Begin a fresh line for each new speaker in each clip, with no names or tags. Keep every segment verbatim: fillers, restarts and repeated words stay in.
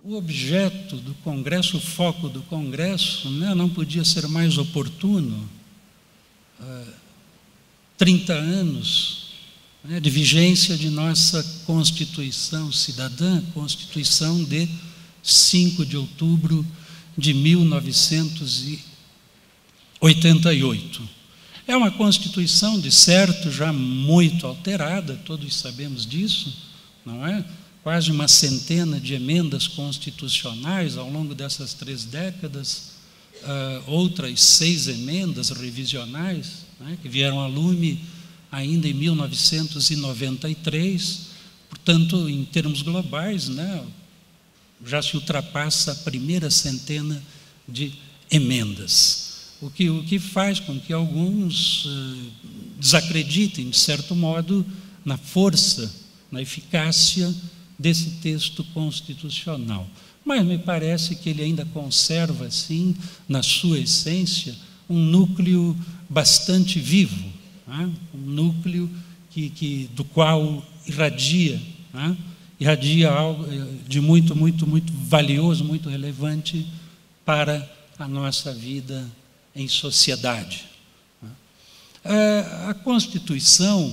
o objeto do Congresso, o foco do Congresso, né, não podia ser mais oportuno. Uh, trinta anos, né, de vigência de nossa Constituição Cidadã, Constituição de cinco de outubro de mil novecentos e oitenta e oito. É uma Constituição, de certo, já muito alterada, todos sabemos disso, não é? Quase uma centena de emendas constitucionais ao longo dessas três décadas, uh, outras seis emendas revisionais, né, que vieram a lume ainda em mil novecentos e noventa e três, portanto, em termos globais, né, já se ultrapassa a primeira centena de emendas, o que, o que faz com que alguns uh, desacreditem, de certo modo, na força, na eficácia desse texto constitucional. Mas me parece que ele ainda conserva, assim, na sua essência, um núcleo bastante vivo, né? Um núcleo que, que, do qual irradia, né? irradia algo de muito, muito, muito valioso, muito relevante para a nossa vida em sociedade. A Constituição,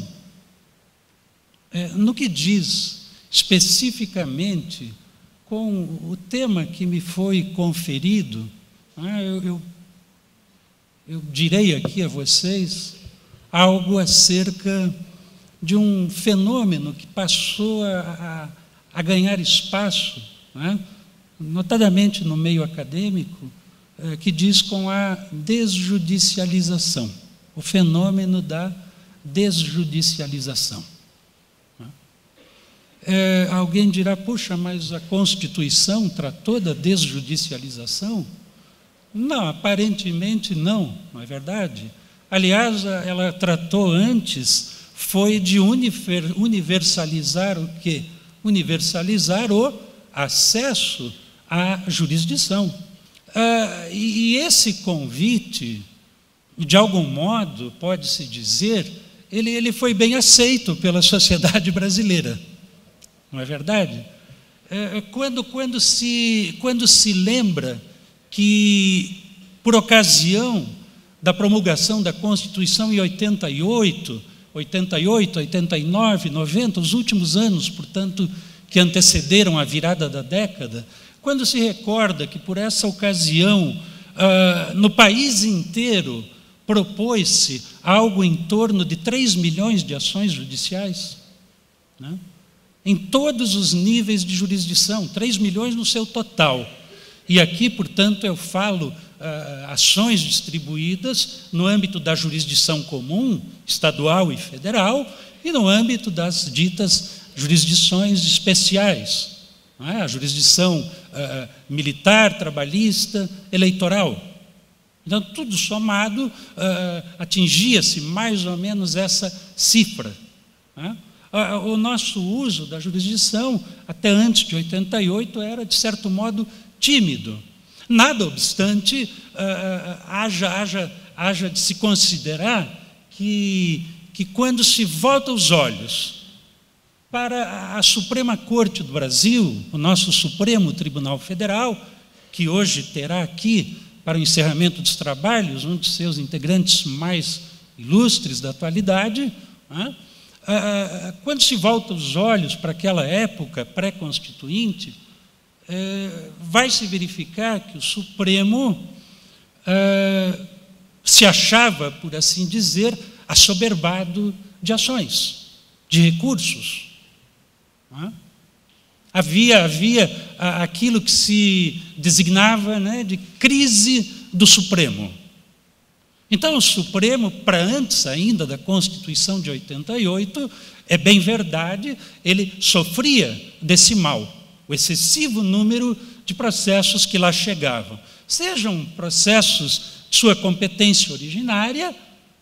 no que diz especificamente com o tema que me foi conferido, eu, eu, eu direi aqui a vocês algo acerca de um fenômeno que passou a, a, a ganhar espaço, né, notadamente no meio acadêmico, é, que diz com a desjudicialização, o fenômeno da desjudicialização. É, alguém dirá, puxa, mas a Constituição tratou da desjudicialização? Não, aparentemente não, não é verdade? Aliás, ela tratou antes, foi de universalizar o quê? Universalizar o acesso à jurisdição. Ah, e, e esse convite, de algum modo, pode-se dizer, ele, ele foi bem aceito pela sociedade brasileira. Não é verdade? É, quando, quando, se, quando se lembra que, por ocasião da promulgação da Constituição em oitenta e oito, oitenta e oito, oitenta e nove, noventa, os últimos anos, portanto, que antecederam a virada da década, quando se recorda que, por essa ocasião, ah, no país inteiro, propôs-se algo em torno de três milhões de ações judiciais, né? Em todos os níveis de jurisdição, três milhões no seu total. E aqui, portanto, eu falo ah, ações distribuídas no âmbito da jurisdição comum, estadual e federal, e no âmbito das ditas jurisdições especiais, não é? A jurisdição ah, militar, trabalhista, eleitoral. Então, tudo somado, ah, atingia-se mais ou menos essa cifra, não é? O nosso uso da jurisdição, até antes de oitenta e oito, era, de certo modo, tímido. Nada obstante, haja, haja, haja de se considerar que, que quando se volta os olhos para a Suprema Corte do Brasil, o nosso Supremo Tribunal Federal, que hoje terá aqui, para o encerramento dos trabalhos, um de seus integrantes mais ilustres da atualidade, né? Ah, quando se volta os olhos para aquela época pré-constituinte, eh, vai se verificar que o Supremo ah, se achava, por assim dizer, assoberbado de ações, de recursos. Não é? Havia, havia aquilo que se designava, né, de crise do Supremo. Então, o Supremo, para antes ainda da Constituição de oitenta e oito, é bem verdade, ele sofria desse mal, o excessivo número de processos que lá chegavam. Sejam processos de sua competência originária,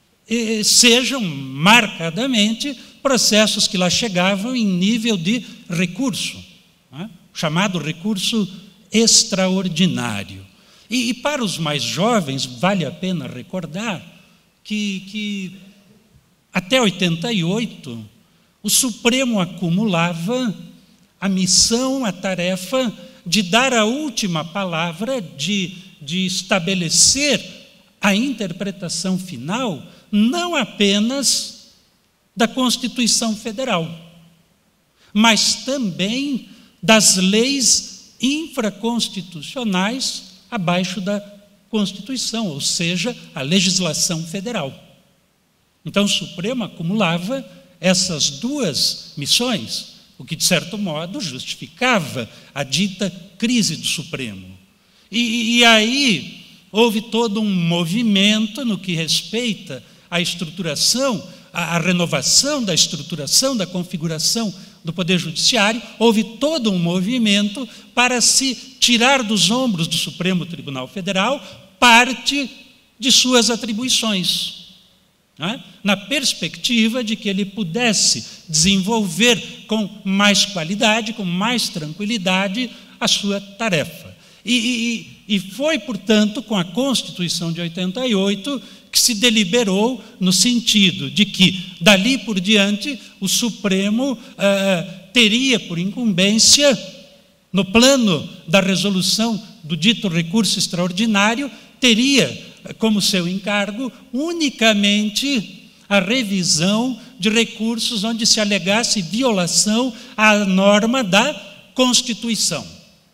e sejam marcadamente processos que lá chegavam em nível de recurso, né? Chamado recurso extraordinário. E, e para os mais jovens, vale a pena recordar que, que até oitenta e oito, o Supremo acumulava a missão, a tarefa de dar a última palavra, de, de estabelecer a interpretação final, não apenas da Constituição Federal, mas também das leis infraconstitucionais abaixo da Constituição, ou seja, a legislação federal. Então, o Supremo acumulava essas duas missões, o que, de certo modo, justificava a dita crise do Supremo. E, e aí houve todo um movimento no que respeita à estruturação, à, à renovação da estruturação, da configuração do Poder Judiciário, houve todo um movimento para se tirar dos ombros do Supremo Tribunal Federal parte de suas atribuições, né? Na perspectiva de que ele pudesse desenvolver com mais qualidade, com mais tranquilidade, a sua tarefa. E, e, e foi, portanto, com a Constituição de oitenta e oito que se deliberou no sentido de que, dali por diante, o Supremo ah, teria por incumbência, no plano da resolução do dito recurso extraordinário, teria como seu encargo unicamente a revisão de recursos onde se alegasse violação à norma da Constituição.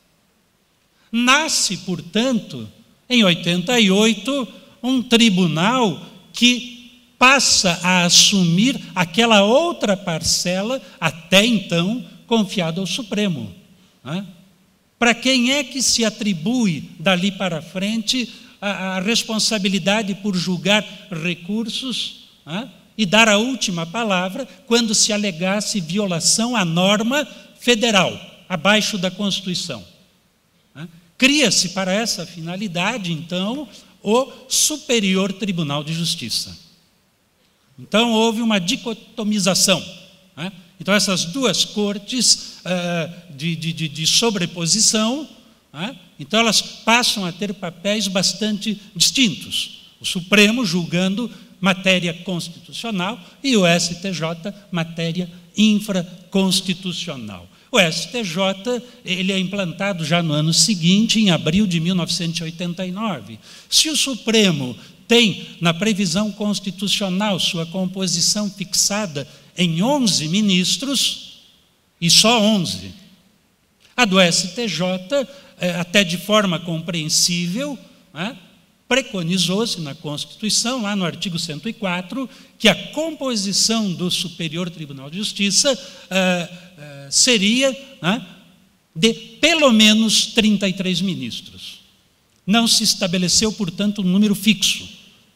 Nasce, portanto, em oitenta e oito, um tribunal que passa a assumir aquela outra parcela, até então, confiada ao Supremo. Né? Para quem é que se atribui, dali para frente, a, a responsabilidade por julgar recursos, né? E dar a última palavra quando se alegasse violação à norma federal, abaixo da Constituição? Né? Cria-se para essa finalidade, então, o Superior Tribunal de Justiça. Então, houve uma dicotomização. Né? Então, essas duas cortes uh, de, de, de sobreposição, né? Então, elas passam a ter papéis bastante distintos. O Supremo julgando matéria constitucional e o S T J matéria infraconstitucional. O S T J ele é implantado já no ano seguinte, em abril de mil novecentos e oitenta e nove. Se o Supremo tem, na previsão constitucional, sua composição fixada em onze ministros, e só onze, a do S T J, até de forma compreensível, né, preconizou-se na Constituição, lá no artigo cento e quatro, que a composição do Superior Tribunal de Justiça uh, uh, seria né, de pelo menos trinta e três ministros. Não se estabeleceu, portanto, um número fixo.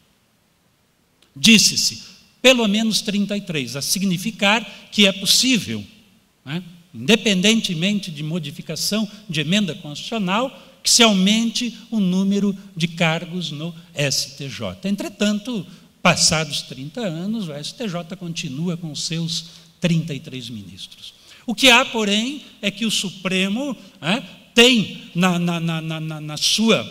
Disse-se, pelo menos trinta e três, a significar que é possível, né, independentemente de modificação de emenda constitucional, que se aumente o número de cargos no S T J. Entretanto, passados trinta anos, o S T J continua com seus trinta e três ministros. O que há, porém, é que o Supremo é, tem na, na, na, na, na, sua,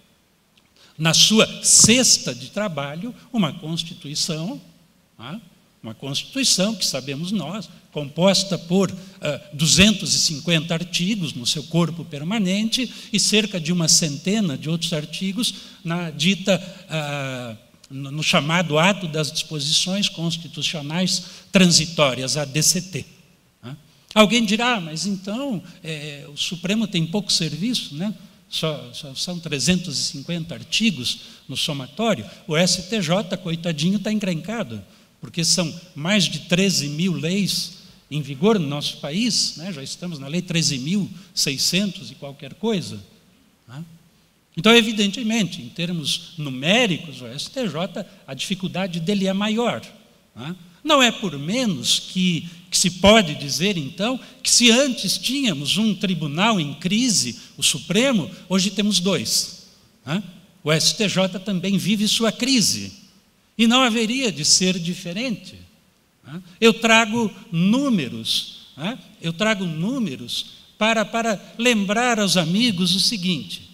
na sua cesta de trabalho uma Constituição, é, uma Constituição que sabemos nós, composta por uh, duzentos e cinquenta artigos no seu corpo permanente e cerca de uma centena de outros artigos na dita, uh, no, no chamado Ato das Disposições Constitucionais Transitórias, a D C T. Né? Alguém dirá, mas então é, o Supremo tem pouco serviço, né? Só, só são trezentos e cinquenta artigos no somatório, o S T J, coitadinho, está encrencado, porque são mais de treze mil leis em vigor no nosso país, né? Já estamos na lei treze mil e seiscentos e qualquer coisa. Né? Então, evidentemente, em termos numéricos, o S T J, a dificuldade dele é maior. Né? Não é por menos que, que se pode dizer, então, que se antes tínhamos um tribunal em crise, o Supremo, hoje temos dois. Né? O S T J também vive sua crise, e não haveria de ser diferente. Eu trago números, né? eu trago números para, para lembrar aos amigos o seguinte.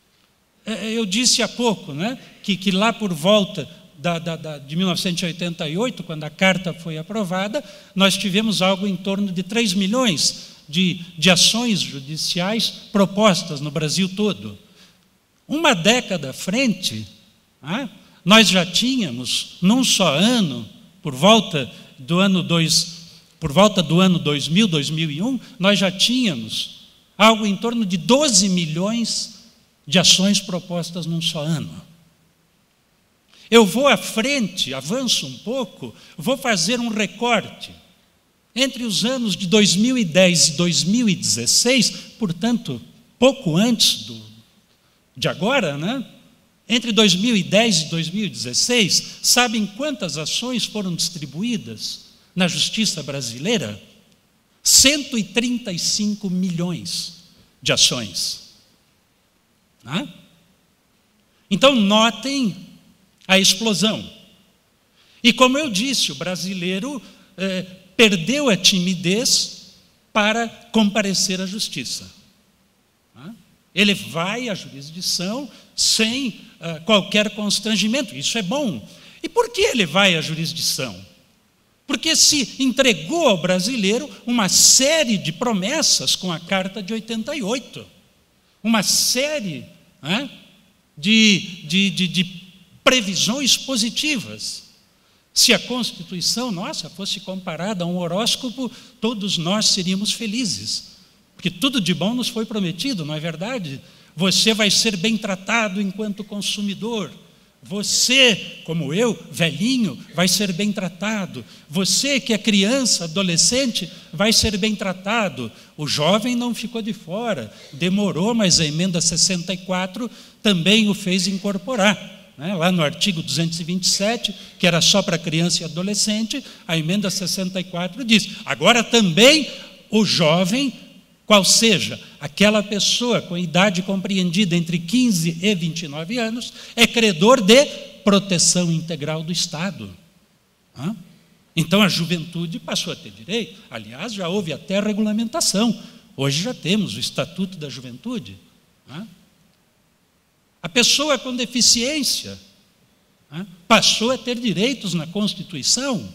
Eu disse há pouco, né, que, que lá por volta da, da, da, de mil novecentos e oitenta e oito, quando a carta foi aprovada, nós tivemos algo em torno de três milhões de, de ações judiciais propostas no Brasil todo. Uma década à frente, ah, nós já tínhamos, num só ano, por volta do ano dois, por volta do ano dois mil, dois mil e um, nós já tínhamos algo em torno de doze milhões de ações propostas num só ano. Eu vou à frente, avanço um pouco, vou fazer um recorte. Entre os anos de dois mil e dez e dois mil e dezesseis, portanto, pouco antes do, de agora, né? Entre dois mil e dez e dois mil e dezesseis, sabem quantas ações foram distribuídas na justiça brasileira? cento e trinta e cinco milhões de ações. Ah? Então, notem a explosão. E como eu disse, o brasileiro eh, perdeu a timidez para comparecer à justiça. Ah? Ele vai à jurisdição sem ah, qualquer constrangimento. Isso é bom. E por que ele vai à jurisdição? Porque se entregou ao brasileiro uma série de promessas com a Carta de oitenta e oito. Uma série ah, de, de, de, de previsões positivas. Se a Constituição, nossa, fosse comparada a um horóscopo, todos nós seríamos felizes. Porque tudo de bom nos foi prometido, não é verdade? Você vai ser bem tratado enquanto consumidor. Você, como eu, velhinho, vai ser bem tratado. Você que é criança, adolescente, vai ser bem tratado. O jovem não ficou de fora. Demorou, mas a emenda sessenta e quatro também o fez incorporar. Lá no artigo duzentos e vinte e sete, que era só para criança e adolescente, a emenda sessenta e quatro diz, agora também o jovem, qual seja, aquela pessoa com idade compreendida entre quinze e vinte e nove anos, é credor de proteção integral do Estado. Então a juventude passou a ter direito. Aliás, já houve até regulamentação. Hoje já temos o Estatuto da Juventude. A pessoa com deficiência passou a ter direitos na Constituição.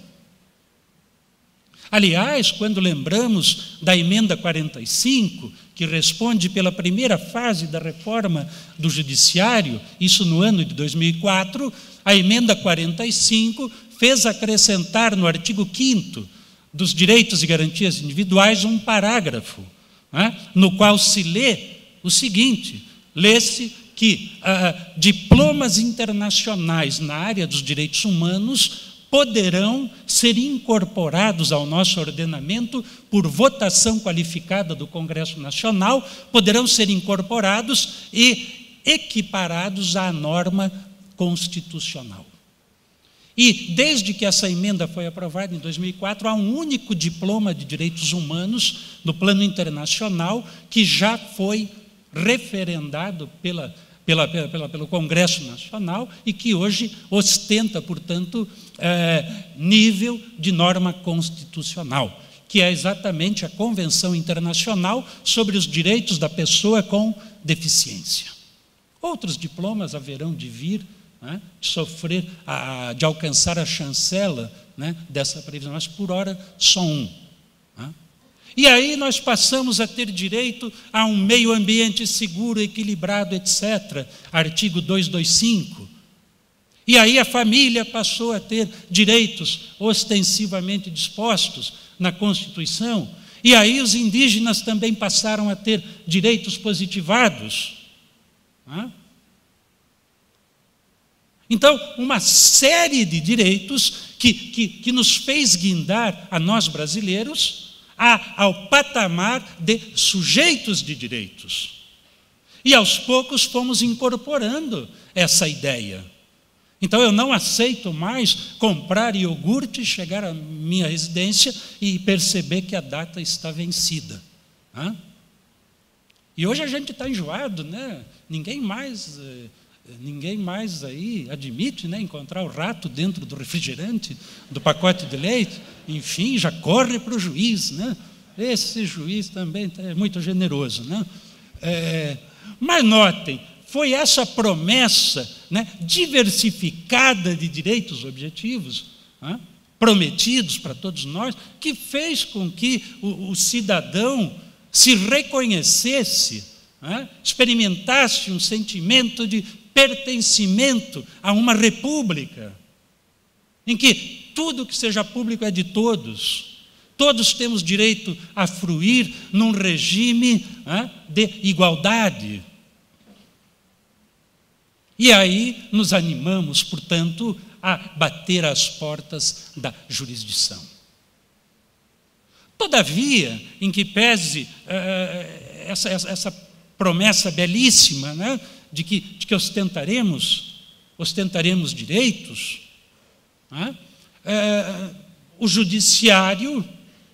Aliás, quando lembramos da emenda quarenta e cinco, que responde pela primeira fase da reforma do Judiciário, isso no ano de dois mil e quatro, a emenda quarenta e cinco fez acrescentar no artigo quinto dos direitos e garantias individuais um parágrafo, né, no qual se lê o seguinte, lê-se que ah, diplomas internacionais na área dos direitos humanos poderão ser incorporados ao nosso ordenamento por votação qualificada do Congresso Nacional, poderão ser incorporados e equiparados à norma constitucional. E, desde que essa emenda foi aprovada em dois mil e quatro, há um único diploma de direitos humanos no plano internacional que já foi referendado pela, pela, pela, pelo Congresso Nacional e que hoje ostenta, portanto, é, nível de norma constitucional, que é exatamente a Convenção Internacional sobre os Direitos da Pessoa com Deficiência. Outros diplomas haverão de vir, né, de sofrer, a, de alcançar a chancela, né, dessa previsão, mas por hora só um. Né? E aí nós passamos a ter direito a um meio ambiente seguro, equilibrado, etcétera. Artigo duzentos e vinte e cinco. E aí a família passou a ter direitos ostensivamente dispostos na Constituição. E aí os indígenas também passaram a ter direitos positivados. Então, uma série de direitos que, que, que nos fez guindar a nós brasileiros a, ao patamar de sujeitos de direitos. E aos poucos fomos incorporando essa ideia. Então eu não aceito mais comprar iogurte, chegar à minha residência e perceber que a data está vencida. Hã? E hoje a gente está enjoado, né? Ninguém mais, ninguém mais aí admite, né, encontrar o rato dentro do refrigerante, do pacote de leite. Enfim, já corre para o juiz, né? Esse juiz também é muito generoso, né? É, mas notem, foi essa promessa, né, diversificada de direitos objetivos, né, prometidos para todos nós, que fez com que o, o cidadão se reconhecesse, né, experimentasse um sentimento de pertencimento a uma república, em que tudo que seja público é de todos, todos temos direito a fruir num regime, né, de igualdade. E aí nos animamos, portanto, a bater às portas da jurisdição. Todavia, em que pese uh, essa, essa, essa promessa belíssima, né, de, que, de que ostentaremos, ostentaremos direitos, né, uh, o judiciário,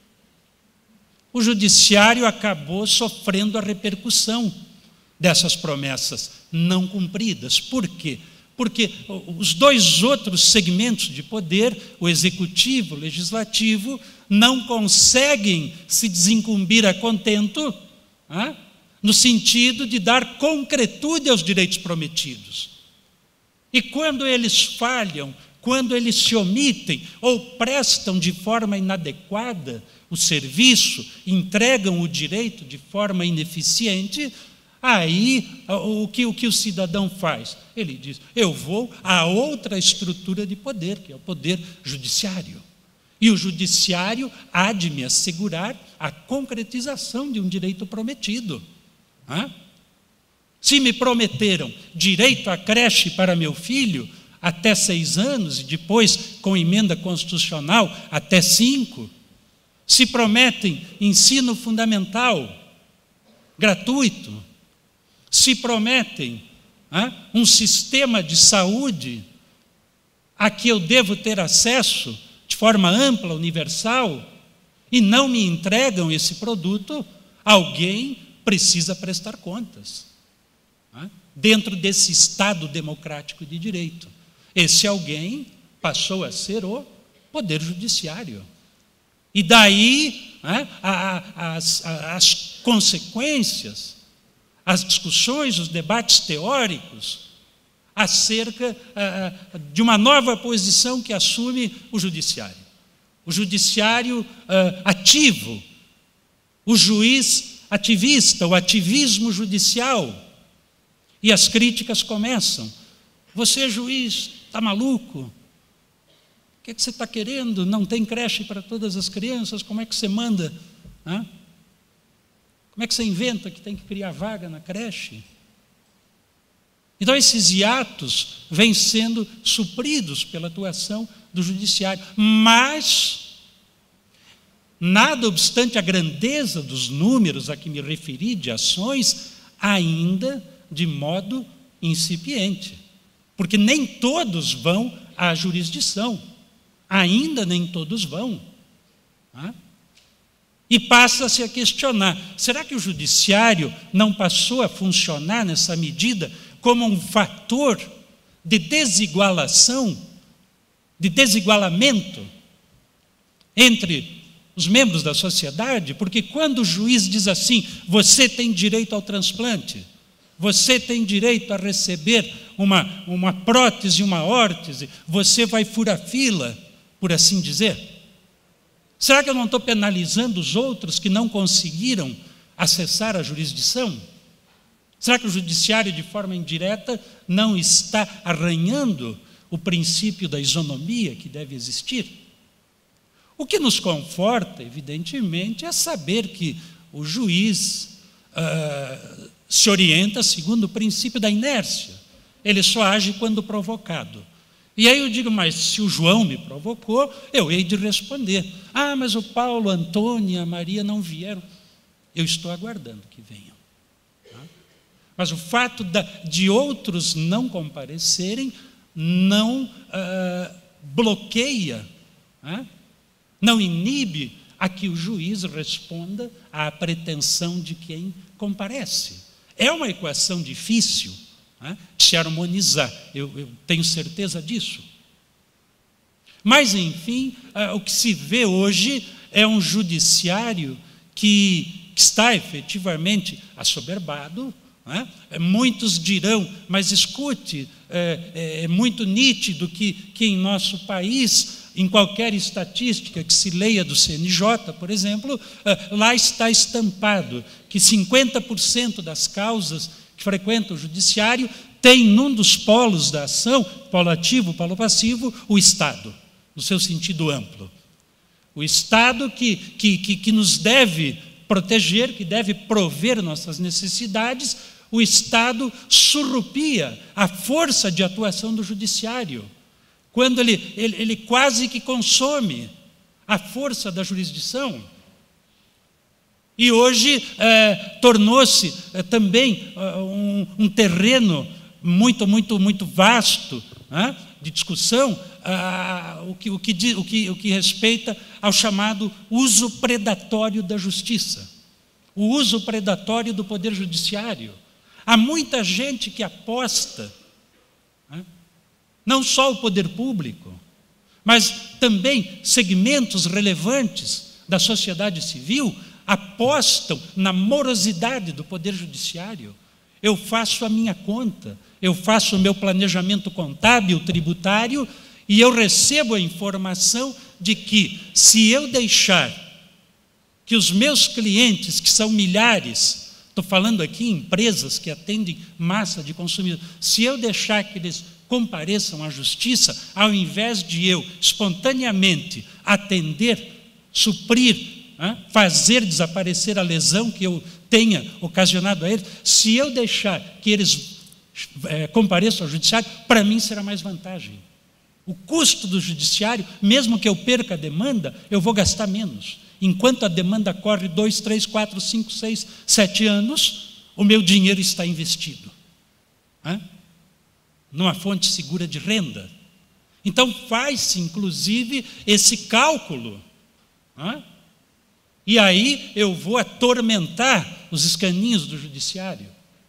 o judiciário acabou sofrendo a repercussão dessas promessas não cumpridas. Por quê? Porque os dois outros segmentos de poder, o executivo, o legislativo, não conseguem se desincumbir a contento, ah, no sentido de dar concretude aos direitos prometidos. E quando eles falham, quando eles se omitem ou prestam de forma inadequada o serviço, entregam o direito de forma ineficiente, aí o que, o que o cidadão faz? Ele diz, eu vou a outra estrutura de poder, que é o poder judiciário. E o judiciário há de me assegurar a concretização de um direito prometido. Hã? Se me prometeram direito à creche para meu filho até seis anos, e depois, com emenda constitucional, até cinco, se prometem ensino fundamental, gratuito, se prometem ah, um sistema de saúde a que eu devo ter acesso de forma ampla, universal, e não me entregam esse produto, alguém precisa prestar contas, ah, dentro desse Estado democrático de direito. Esse alguém passou a ser o Poder Judiciário. E daí ah, a, a, as, a, as consequências, as discussões, os debates teóricos acerca uh, de uma nova posição que assume o judiciário. O judiciário uh, ativo, o juiz ativista, o ativismo judicial. E as críticas começam. Você, juiz, está maluco? O que, é que você está querendo? Não tem creche para todas as crianças? Como é que você manda? Hã? Como é que você inventa que tem que criar vaga na creche? Então, esses hiatos vêm sendo supridos pela atuação do judiciário. Mas, nada obstante a grandeza dos números a que me referi, de ações, ainda de modo incipiente. Porque nem todos vão à jurisdição. Ainda nem todos vão. Tá? E passa-se a questionar, será que o judiciário não passou a funcionar nessa medida como um fator de desigualação, de desigualamento entre os membros da sociedade? Porque quando o juiz diz assim, você tem direito ao transplante, você tem direito a receber uma, uma prótese, uma órtese, você vai furar fila, por assim dizer. Será que eu não estou penalizando os outros que não conseguiram acessar a jurisdição? Será que o judiciário, de forma indireta, não está arranhando o princípio da isonomia que deve existir? O que nos conforta, evidentemente, é saber que o juiz uh, se orienta segundo o princípio da inércia. Ele só age quando provocado. E aí eu digo, mas se o João me provocou, eu hei de responder. Ah, mas o Paulo, a Antônia, a Maria não vieram. Eu estou aguardando que venham. Tá? Mas o fato de outros não comparecerem não ah, bloqueia, ah, não inibe a que o juiz responda à pretensão de quem comparece. É uma equação difícil de se harmonizar, eu, eu tenho certeza disso. Mas, enfim, o que se vê hoje é um judiciário que está efetivamente assoberbado. Né? Muitos dirão, mas escute, é, é muito nítido que, que em nosso país em qualquer estatística que se leia do C N J, por exemplo, lá está estampado que cinquenta por cento das causas que frequentam o judiciário tem num dos polos da ação, polo ativo, polo passivo, o Estado, no seu sentido amplo. O Estado que, que, que, que nos deve proteger, que deve prover nossas necessidades, o Estado surrupia a força de atuação do judiciário, quando ele, ele, ele quase que consome a força da jurisdição. E hoje é, tornou-se é, também é, um, um terreno muito, muito, muito vasto, né, de discussão, ah, o, que, o, que, o, que, o que respeita ao chamado uso predatório da justiça, o uso predatório do poder judiciário. Há muita gente que aposta, né, não só o poder público, mas também segmentos relevantes da sociedade civil apostam na morosidade do poder judiciário. Eu faço a minha conta, eu faço o meu planejamento contábil, tributário, e eu recebo a informação de que, se eu deixar que os meus clientes, que são milhares, estou falando aqui em empresas que atendem massa de consumidores, se eu deixar que eles compareçam à justiça, ao invés de eu espontaneamente atender, suprir, fazer desaparecer a lesão que eu tenha ocasionado a eles, se eu deixar que eles é, compareçam ao judiciário, para mim será mais vantagem. O custo do judiciário, mesmo que eu perca a demanda, eu vou gastar menos. Enquanto a demanda corre dois, três, quatro, cinco, seis, sete anos, o meu dinheiro está investido, né, numa fonte segura de renda. Então faz-se, inclusive, esse cálculo, né? E aí eu vou atormentar os escaninhos do judiciário.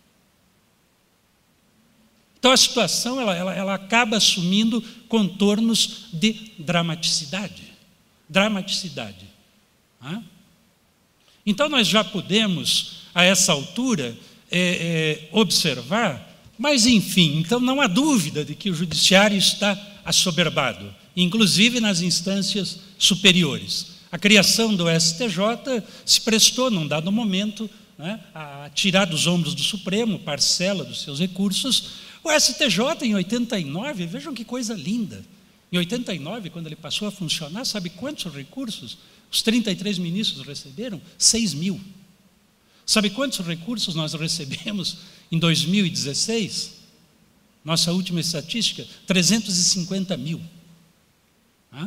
Então a situação ela, ela, ela acaba assumindo contornos de dramaticidade. Dramaticidade. Ah? Então nós já podemos, a essa altura, é, é, observar, mas enfim, então não há dúvida de que o judiciário está assoberbado, inclusive nas instâncias superiores. A criação do S T J se prestou, num dado momento, né, a tirar dos ombros do Supremo parcela dos seus recursos. O S T J, em oitenta e nove, vejam que coisa linda, em oitenta e nove, quando ele passou a funcionar, sabe quantos recursos os trinta e três ministros receberam? seis mil. Sabe quantos recursos nós recebemos em dois mil e dezesseis? Nossa última estatística, trezentos e cinquenta mil. Hã?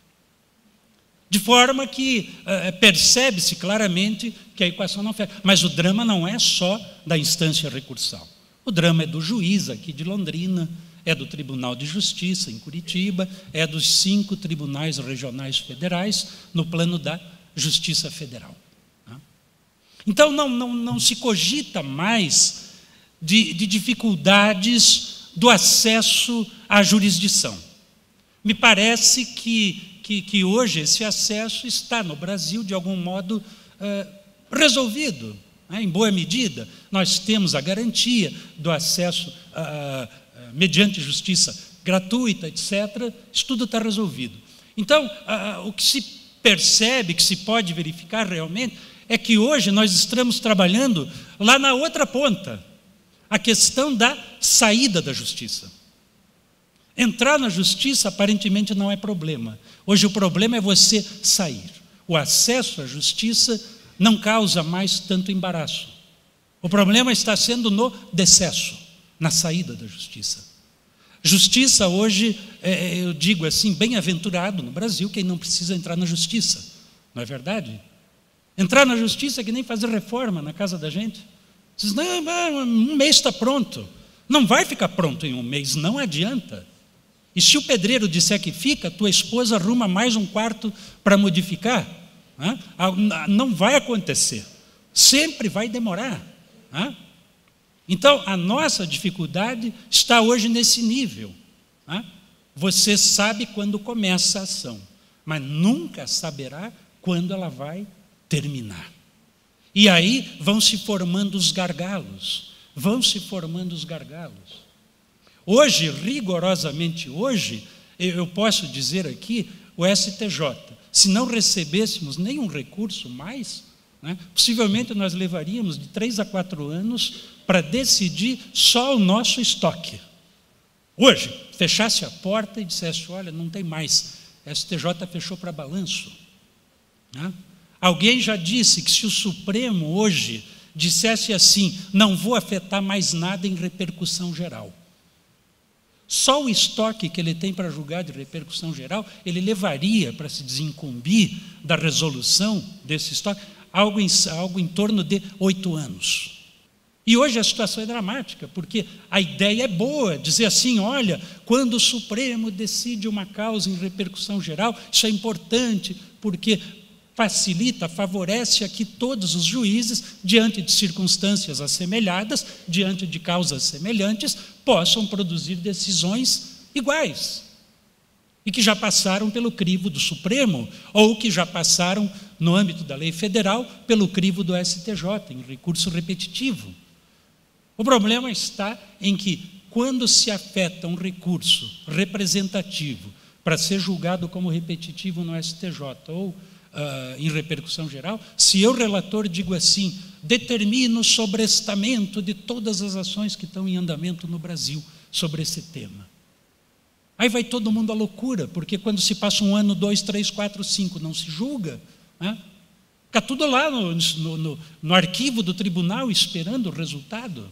De forma que uh, percebe-se claramente que a equação não fecha. Mas o drama não é só da instância recursal. O drama é do juiz aqui de Londrina, é do Tribunal de Justiça em Curitiba, é dos cinco tribunais regionais federais no plano da Justiça Federal. Então não, não, não se cogita mais de, de dificuldades do acesso à jurisdição. Me parece que Que, que hoje esse acesso está no Brasil, de algum modo, eh, resolvido, né? Em boa medida. Nós temos a garantia do acesso ah, ah, mediante justiça gratuita, etcétera. Isso tudo está resolvido. Então, ah, o que se percebe, que se pode verificar realmente, é que hoje nós estamos trabalhando lá na outra ponta, a questão da saída da justiça. Entrar na justiça aparentemente não é problema. Hoje o problema é você sair. O acesso à justiça não causa mais tanto embaraço. O problema está sendo no decesso, na saída da justiça. Justiça hoje, é, eu digo assim, bem-aventurado no Brasil quem não precisa entrar na justiça. Não é verdade? Entrar na justiça é que nem fazer reforma na casa da gente. Diz, não, um mês está pronto. Não vai ficar pronto em um mês, não adianta. E se o pedreiro disser que fica, tua esposa arruma mais um quarto para modificar. Né? Não vai acontecer. Sempre vai demorar. Né? Então, a nossa dificuldade está hoje nesse nível. Né? Você sabe quando começa a ação, mas nunca saberá quando ela vai terminar. E aí vão se formando os gargalos. Vão se formando os gargalos. Hoje, rigorosamente hoje, eu posso dizer aqui, o S T J, se não recebêssemos nenhum recurso mais, né, possivelmente nós levaríamos de três a quatro anos para decidir só o nosso estoque. Hoje, fechasse a porta e dissesse, olha, não tem mais, S T J fechou para balanço. Né? Alguém já disse que se o Supremo hoje dissesse assim, não vou afetar mais nada em repercussão geral, só o estoque que ele tem para julgar de repercussão geral, ele levaria para se desincumbir da resolução desse estoque algo em, algo em torno de oito anos. E hoje a situação é dramática, porque a ideia é boa, dizer assim, olha, quando o Supremo decide uma causa em repercussão geral, isso é importante, porque facilita, favorece a que todos os juízes, diante de circunstâncias assemelhadas, diante de causas semelhantes, possam produzir decisões iguais. E que já passaram pelo crivo do Supremo, ou que já passaram, no âmbito da lei federal, pelo crivo do S T J, em recurso repetitivo. O problema está em que, quando se afeta um recurso representativo para ser julgado como repetitivo no S T J, ou Uh, em repercussão geral, se eu, relator, digo assim, determino o sobrestamento de todas as ações que estão em andamento no Brasil sobre esse tema. Aí vai todo mundo à loucura, porque quando se passa um ano, dois, três, quatro, cinco, não se julga, né? Fica tudo lá no, no, no, no arquivo do tribunal esperando o resultado.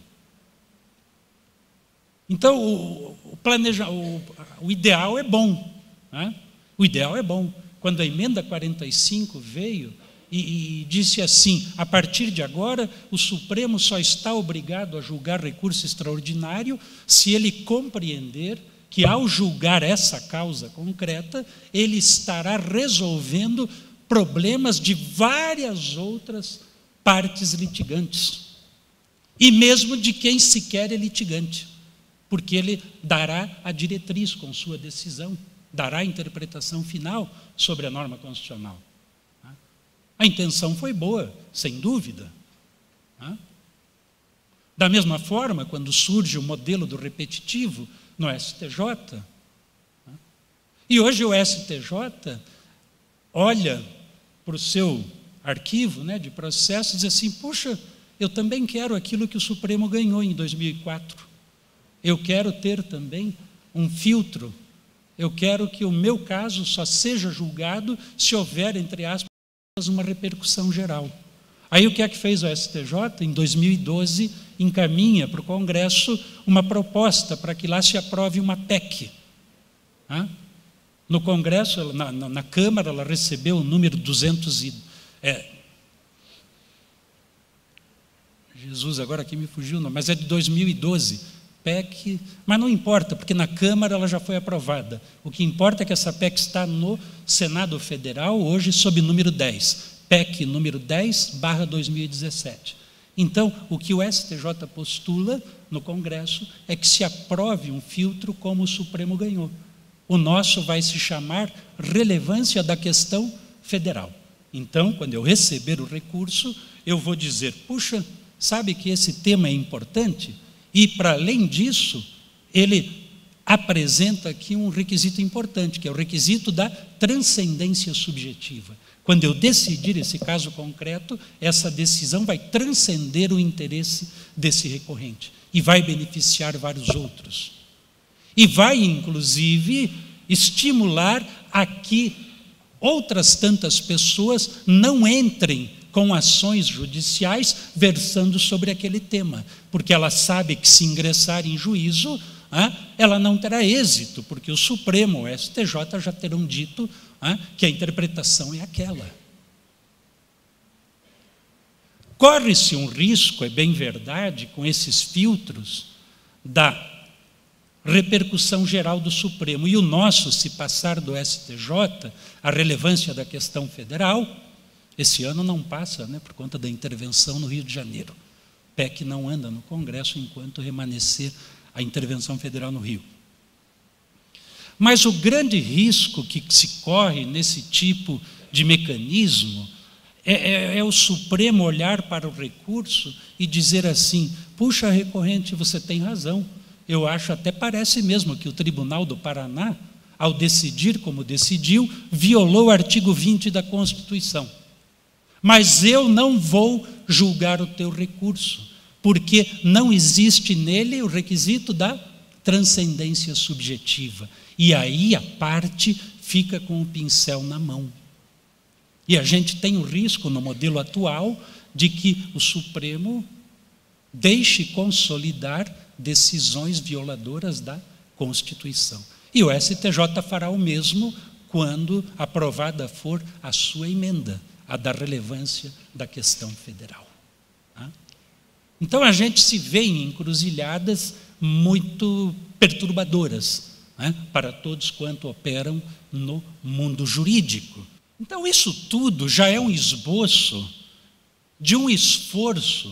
Então, o, o, planeja, o, o ideal é bom, né? O ideal é bom. Quando a emenda quarenta e cinco veio e, e disse assim, a partir de agora, o Supremo só está obrigado a julgar recurso extraordinário se ele compreender que, ao julgar essa causa concreta, ele estará resolvendo problemas de várias outras partes litigantes, e mesmo de quem sequer é litigante, porque ele dará a diretriz com sua decisão, dará a interpretação final sobre a norma constitucional. A intenção foi boa, sem dúvida. Da mesma forma, quando surge o modelo do repetitivo no S T J, e hoje o S T J olha para o seu arquivo, né, de processo e diz assim, puxa, eu também quero aquilo que o Supremo ganhou em dois mil e quatro. Eu quero ter também um filtro. Eu quero que o meu caso só seja julgado se houver, entre aspas, uma repercussão geral. Aí o que é que fez o S T J? Em dois mil e doze, encaminha para o Congresso uma proposta para que lá se aprove uma P E C. No Congresso, na, na, na Câmara, ela recebeu o número duzentos e... É, Jesus, agora aqui me fugiu, não, mas é de dois mil e doze. P E C, mas não importa, porque na Câmara ela já foi aprovada. O que importa é que essa P E C está no Senado Federal, hoje sob número dez. P E C número dez barra dois mil e dezessete. Então, o que o S T J postula no Congresso é que se aprove um filtro como o Supremo ganhou. O nosso vai se chamar relevância da questão federal. Então, quando eu receber o recurso, eu vou dizer, puxa, sabe que esse tema é importante? E, para além disso, ele apresenta aqui um requisito importante, que é o requisito da transcendência subjetiva. Quando eu decidir esse caso concreto, essa decisão vai transcender o interesse desse recorrente e vai beneficiar vários outros. E vai, inclusive, estimular a que outras tantas pessoas não entrem com ações judiciais versando sobre aquele tema, porque ela sabe que, se ingressar em juízo, ela não terá êxito, porque o Supremo, o S T J, já terão dito que a interpretação é aquela. Corre-se um risco, é bem verdade, com esses filtros da repercussão geral do Supremo, e o nosso, se passar do S T J, a relevância da questão federal, esse ano não passa, né, por conta da intervenção no Rio de Janeiro. P E C não anda no Congresso enquanto permanecer a intervenção federal no Rio. Mas o grande risco que se corre nesse tipo de mecanismo é, é, é o Supremo olhar para o recurso e dizer assim, puxa, recorrente, você tem razão. Eu acho, até parece mesmo que o Tribunal do Paraná ao decidir como decidiu, violou o artigo vinte da Constituição. Mas eu não vou julgar o teu recurso, porque não existe nele o requisito da transcendência subjetiva. E aí a parte fica com o pincel na mão. E a gente tem o risco, no modelo atual, de que o Supremo deixe consolidar decisões violadoras da Constituição. E o S T J fará o mesmo quando aprovada for a sua emenda, a da relevância da questão federal. Então a gente se vê em encruzilhadas muito perturbadoras, né, para todos quanto operam no mundo jurídico. Então isso tudo já é um esboço de um esforço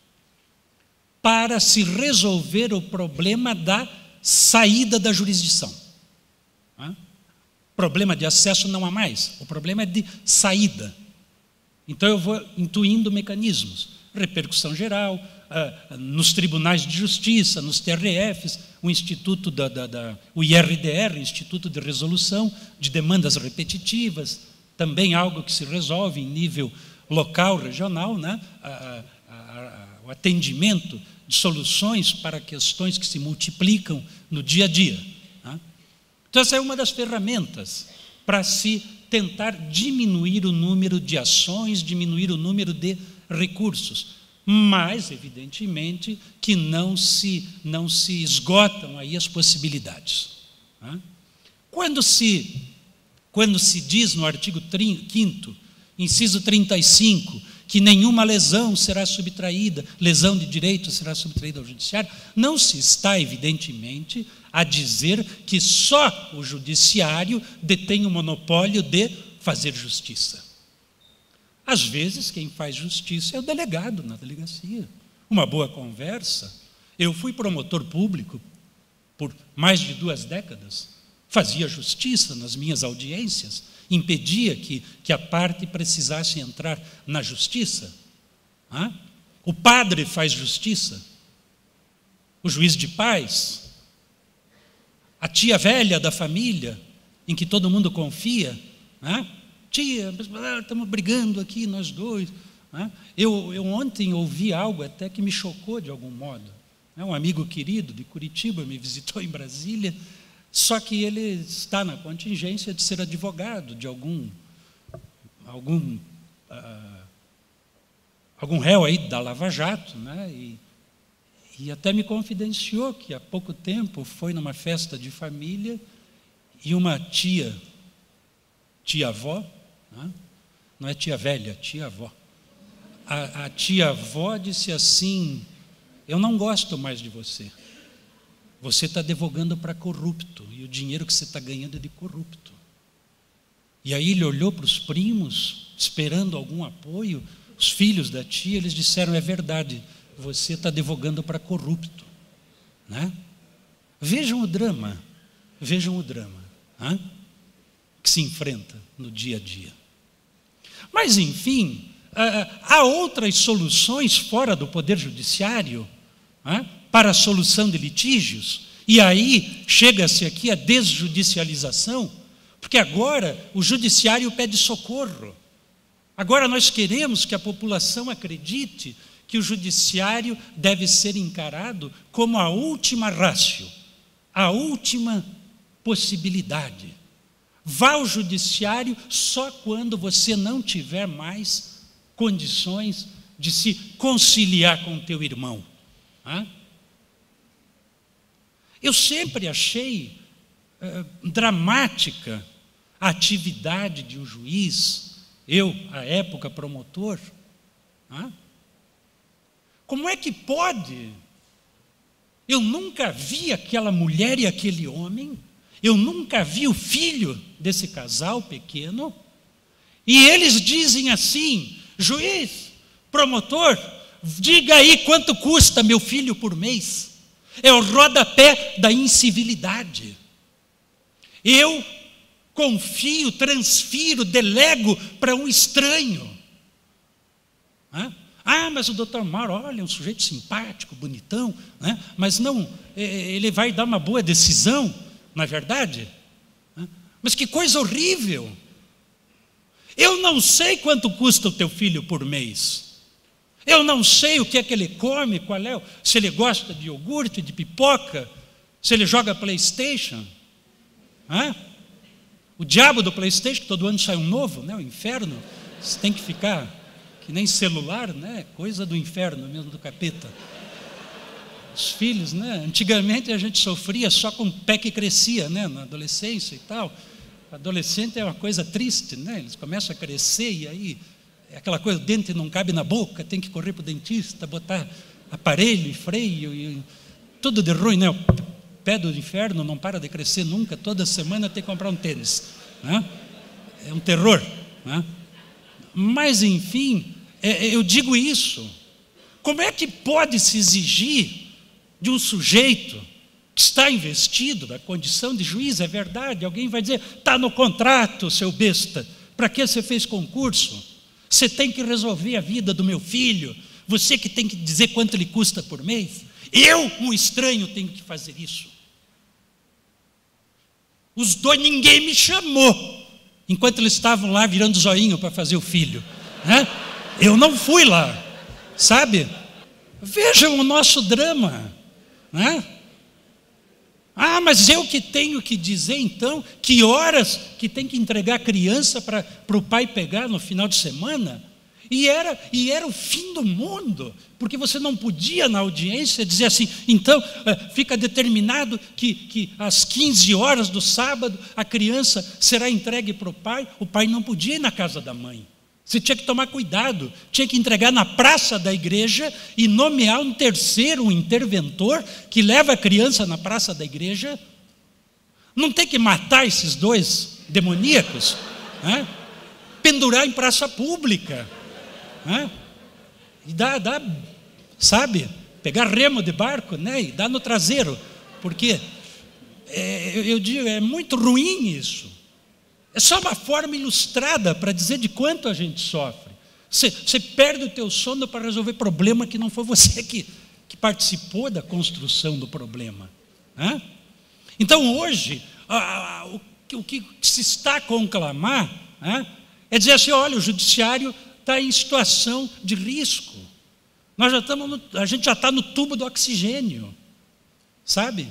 para se resolver o problema da saída da jurisdição. Né? Problema de acesso não há mais, o problema é de saída. Então eu vou intuindo mecanismos, repercussão geral, ah, nos tribunais de justiça, nos T R Fs, o Instituto da, da, da, o I R D R, Instituto de Resolução de Demandas Repetitivas, também algo que se resolve em nível local, regional, né? a, a, a, o atendimento de soluções para questões que se multiplicam no dia a dia. Né? Então essa é uma das ferramentas para se tentar diminuir o número de ações, diminuir o número de recursos, mas, evidentemente, que não se, não se esgotam aí as possibilidades. Né? Quando se, quando se diz no artigo quinto, inciso trinta e cinco, que nenhuma lesão será subtraída, lesão de direito será subtraída ao judiciário, não se está, evidentemente, a dizer que só o judiciário detém o monopólio de fazer justiça. Às vezes, quem faz justiça é o delegado na delegacia. Uma boa conversa. Eu fui promotor público por mais de duas décadas, fazia justiça nas minhas audiências, impedia que, que a parte precisasse entrar na justiça. Ah? O padre faz justiça, o juiz de paz, a tia velha da família, em que todo mundo confia, ah? Tia, estamos brigando aqui nós dois. Ah? Eu, eu ontem ouvi algo até que me chocou de algum modo. Um amigo querido de Curitiba me visitou em Brasília, só que ele está na contingência de ser advogado de algum, algum, uh, algum réu aí da Lava Jato, né? e, e até me confidenciou que há pouco tempo foi numa festa de família e uma tia, tia-avó, né? Não é tia velha, tia-avó, a, a tia-avó disse assim: eu não gosto mais de você. Você está advogando para corrupto, e o dinheiro que você está ganhando é de corrupto. E aí ele olhou para os primos, esperando algum apoio. Os filhos da tia, eles disseram: é verdade, você está advogando para corrupto. Né? Vejam o drama, vejam o drama, né? Que se enfrenta no dia a dia. Mas, enfim, há outras soluções fora do Poder Judiciário, né, para a solução de litígios, e aí chega-se aqui a desjudicialização, porque agora o judiciário pede socorro. Agora nós queremos que a população acredite que o judiciário deve ser encarado como a última ratio, a última possibilidade. Vá ao judiciário só quando você não tiver mais condições de se conciliar com o teu irmão. Ah? Eu sempre achei uh, dramática a atividade de um juiz, eu, à época, promotor. Ah? Como é que pode? Eu nunca vi aquela mulher e aquele homem, eu nunca vi o filho desse casal pequeno, e eles dizem assim: juiz, promotor, diga aí quanto custa meu filho por mês. É o rodapé da incivilidade. Eu confio, transfiro, delego para um estranho. Ah, mas o doutor Mauro, olha, é um sujeito simpático, bonitão, né? Mas não, ele vai dar uma boa decisão, não é verdade? Mas que coisa horrível! Eu não sei quanto custa o teu filho por mês. Eu não sei o que é que ele come, qual é, se ele gosta de iogurte, de pipoca, se ele joga PlayStation. Hã? O diabo do PlayStation, que todo ano sai um novo, né? O inferno, você tem que ficar que nem celular, né? Coisa do inferno mesmo, do capeta. Os filhos, né? Antigamente a gente sofria só com o pé que crescia, né? Na adolescência e tal. Adolescente é uma coisa triste, né? Eles começam a crescer e aí é aquela coisa, o dente não cabe na boca, tem que correr para o dentista, botar aparelho e freio, e tudo de ruim, né? O pé do inferno não para de crescer nunca, toda semana tem que comprar um tênis, né? É um terror, né? Mas, enfim, é, eu digo isso. Como é que pode se exigir de um sujeito que está investido na condição de juiz? É verdade, alguém vai dizer, está no contrato, seu besta, para que você fez concurso? Você tem que resolver a vida do meu filho, você que tem que dizer quanto ele custa por mês. Eu, um estranho, tenho que fazer isso. Os dois, ninguém me chamou, enquanto eles estavam lá virando zoinho para fazer o filho, né? Eu não fui lá, sabe? Vejam o nosso drama, né? Ah, mas eu que tenho que dizer então que horas que tem que entregar a criança para o pai pegar no final de semana? E era, e era o fim do mundo, porque você não podia na audiência dizer assim, então fica determinado que, que às quinze horas do sábado a criança será entregue para o pai. O pai não podia ir na casa da mãe. Você tinha que tomar cuidado, tinha que entregar na praça da igreja e nomear um terceiro, um interventor, que leva a criança na praça da igreja. Não tem que matar esses dois demoníacos, né? Pendurar em praça pública, né? E dar, dar, sabe, pegar remo de barco, né? E dar no traseiro, porque é, eu digo, é muito ruim isso. É só uma forma ilustrada para dizer de quanto a gente sofre. Você, você perde o teu sono para resolver problema que não foi você que, que participou da construção do problema, né? Então hoje, a, a, o, o que se está a conclamar, né, é dizer assim, olha, o judiciário está em situação de risco. Nós já estamos no, a gente já está no tubo do oxigênio, sabe?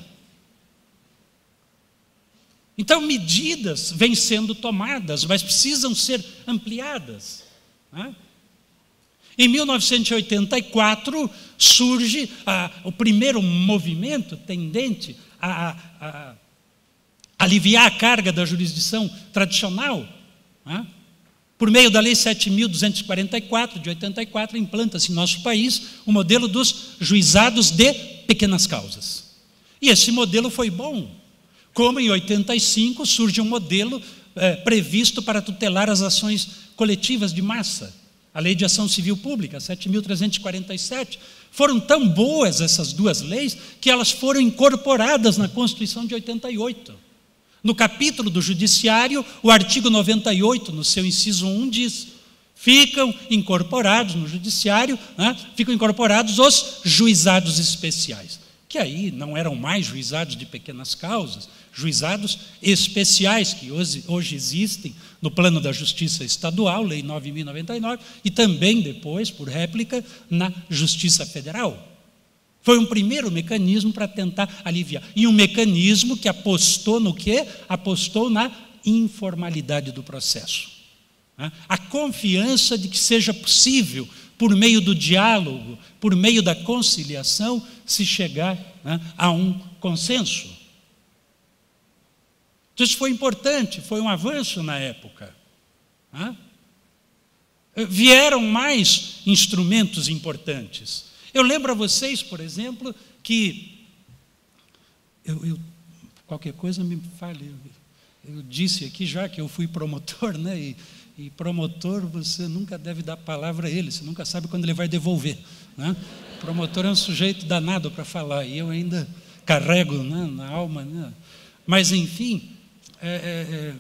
Então, medidas vêm sendo tomadas, mas precisam ser ampliadas, né? Em mil novecentos e oitenta e quatro, surge ah, o primeiro movimento tendente a, a, a aliviar a carga da jurisdição tradicional, né? Por meio da Lei sete mil duzentos e quarenta e quatro, de oitenta e quatro, implanta-se em nosso país o modelo dos juizados de pequenas causas. E esse modelo foi bom. Como em oitenta e cinco surge um modelo é, previsto para tutelar as ações coletivas de massa, a Lei de Ação Civil Pública, sete mil trezentos e quarenta e sete. Foram tão boas essas duas leis que elas foram incorporadas na Constituição de oitenta e oito. No capítulo do Judiciário, o artigo noventa e oito, no seu inciso um, diz: ficam incorporados no Judiciário, né, ficam incorporados os juizados especiais, que aí não eram mais juizados de pequenas causas, juizados especiais, que hoje, hoje existem no plano da Justiça Estadual, Lei nove mil e noventa e nove, e também depois, por réplica, na Justiça Federal. Foi um primeiro mecanismo para tentar aliviar. E um mecanismo que apostou no quê? Apostou na informalidade do processo. A confiança de que seja possível, por meio do diálogo, por meio da conciliação, se chegar, né, a um consenso. Então, isso foi importante, foi um avanço na época, né? Vieram mais instrumentos importantes. Eu lembro a vocês, por exemplo, que eu, eu, qualquer coisa me fale. Eu, eu disse aqui já que eu fui promotor, né? E, E promotor, você nunca deve dar palavra a ele, você nunca sabe quando ele vai devolver, né? Promotor é um sujeito danado para falar, e eu ainda carrego, né, na alma, né? Mas, enfim, é, é,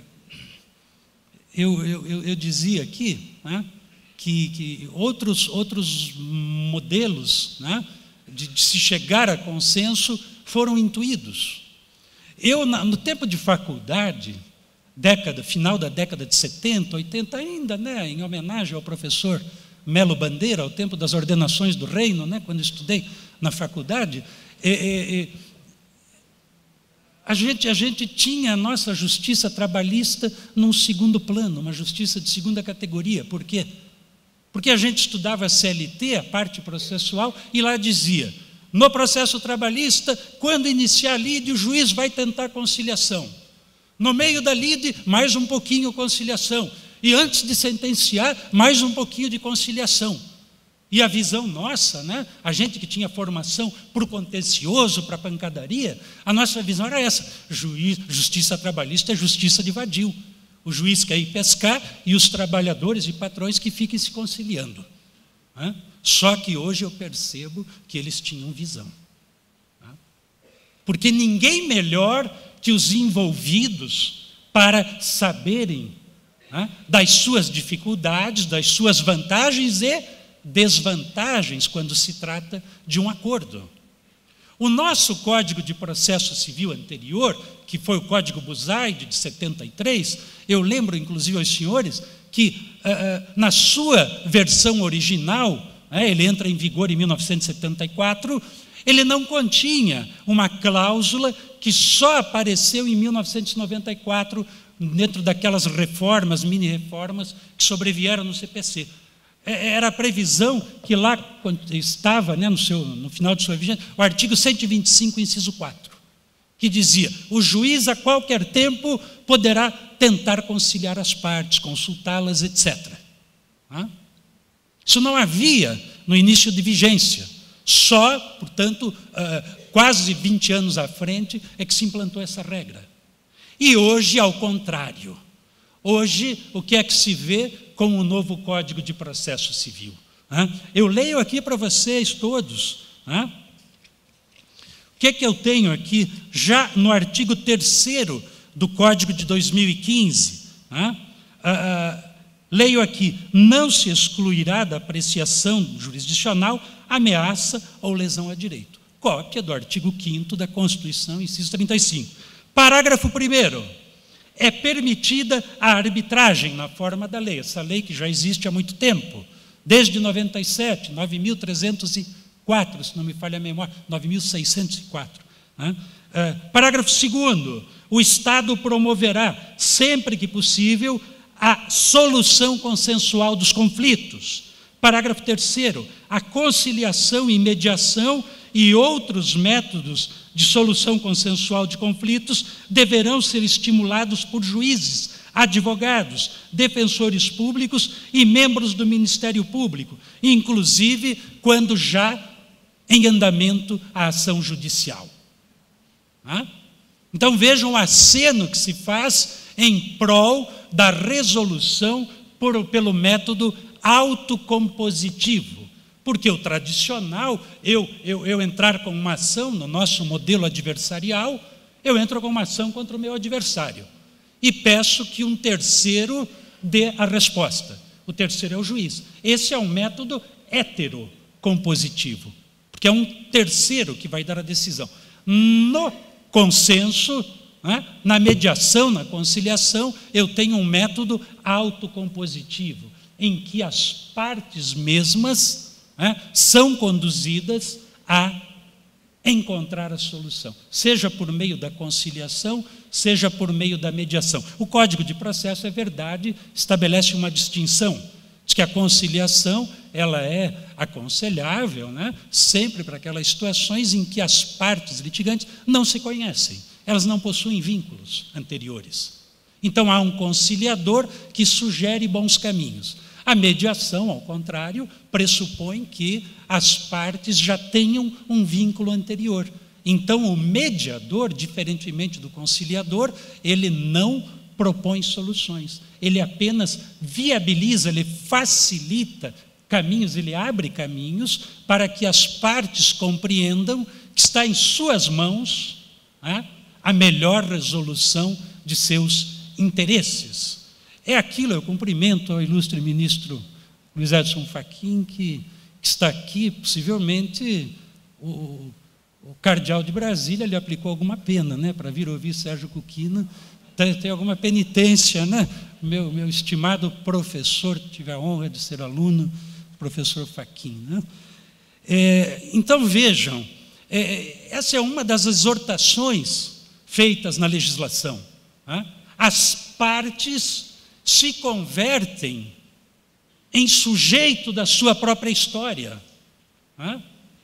eu, eu, eu dizia aqui, né, que, que outros, outros modelos, né, de, de se chegar a consenso foram intuídos. Eu, no tempo de faculdade, década, final da década de setenta, oitenta ainda, né, em homenagem ao professor Melo Bandeira, ao tempo das ordenações do reino, né, quando estudei na faculdade, e, e, e, a, gente, a gente tinha a nossa justiça trabalhista num segundo plano, uma justiça de segunda categoria. Por quê? Porque a gente estudava a C L T, a parte processual, e lá dizia, no processo trabalhista, quando iniciar a lide, o juiz vai tentar conciliação. No meio da lide, mais um pouquinho conciliação. E antes de sentenciar, mais um pouquinho de conciliação. E a visão nossa, né, a gente que tinha formação para o contencioso, para a pancadaria, a nossa visão era essa. Juiz, justiça trabalhista é justiça de vadio. O juiz quer ir pescar e os trabalhadores e patrões que fiquem se conciliando. Né? Só que hoje eu percebo que eles tinham visão. Né? Porque ninguém melhor que os envolvidos para saberem, né, das suas dificuldades, das suas vantagens e desvantagens quando se trata de um acordo. O nosso Código de Processo Civil anterior, que foi o Código Buzaide de setenta e três, eu lembro inclusive aos senhores que uh, na sua versão original, né, ele entra em vigor em mil novecentos e setenta e quatro, ele não continha uma cláusula que só apareceu em mil novecentos e noventa e quatro, dentro daquelas reformas, mini-reformas, que sobrevieram no C P C. Era a previsão que lá estava, né, no, seu, no final de sua vigência, o artigo cento e vinte e cinco, inciso quatro, que dizia, o juiz a qualquer tempo poderá tentar conciliar as partes, consultá-las, etcétera. Isso não havia no início de vigência. Só, portanto, uh, quase vinte anos à frente é que se implantou essa regra. E hoje, ao contrário. Hoje, o que é que se vê com o novo Código de Processo Civil? Né? Eu leio aqui para vocês todos. Né? O que é que eu tenho aqui, já no artigo terceiro do Código de dois mil e quinze? Né? Uh, uh, leio aqui, não se excluirá da apreciação jurisdicional ameaça ou lesão a direito. Cópia do artigo quinto da Constituição, inciso trinta e cinco. Parágrafo primeiro. É permitida a arbitragem na forma da lei. Essa lei que já existe há muito tempo, desde noventa e sete, nove mil trezentos e quatro, se não me falha a memória, nove mil seiscentos e quatro. Né? É, parágrafo segundo. O Estado promoverá, sempre que possível, a solução consensual dos conflitos. Parágrafo terceiro, a conciliação e mediação e outros métodos de solução consensual de conflitos deverão ser estimulados por juízes, advogados, defensores públicos e membros do Ministério Público, inclusive quando já em andamento a ação judicial. Ah? Então vejam o aceno que se faz em prol da resolução por, pelo método autocompositivo. Porque o tradicional, eu, eu, eu entrar com uma ação no nosso modelo adversarial, eu entro com uma ação contra o meu adversário e peço que um terceiro dê a resposta. O terceiro é o juiz. Esse é um método heterocompositivo, porque é um terceiro que vai dar a decisão. No consenso, né, na mediação, na conciliação, eu tenho um método autocompositivo, em que as partes mesmas, né, são conduzidas a encontrar a solução, seja por meio da conciliação, seja por meio da mediação. O Código de Processo, é verdade, estabelece uma distinção, diz que a conciliação ela é aconselhável, né, sempre para aquelas situações em que as partes litigantes não se conhecem, elas não possuem vínculos anteriores. Então há um conciliador que sugere bons caminhos. A mediação, ao contrário, pressupõe que as partes já tenham um vínculo anterior. Então, o mediador, diferentemente do conciliador, ele não propõe soluções. Ele apenas viabiliza, ele facilita caminhos, ele abre caminhos para que as partes compreendam que está em suas mãos, né, a melhor resolução de seus interesses. É aquilo, eu cumprimento ao ilustre ministro Luiz Edson Fachin, que, que está aqui, possivelmente o, o cardeal de Brasília lhe aplicou alguma pena, né, para vir ouvir Sérgio Cuquina tem, tem alguma penitência, né? Meu, meu estimado professor, tive a honra de ser aluno, professor Fachin, né? É, então vejam, é, essa é uma das exortações feitas na legislação, né? As partes se convertem em sujeito da sua própria história, né?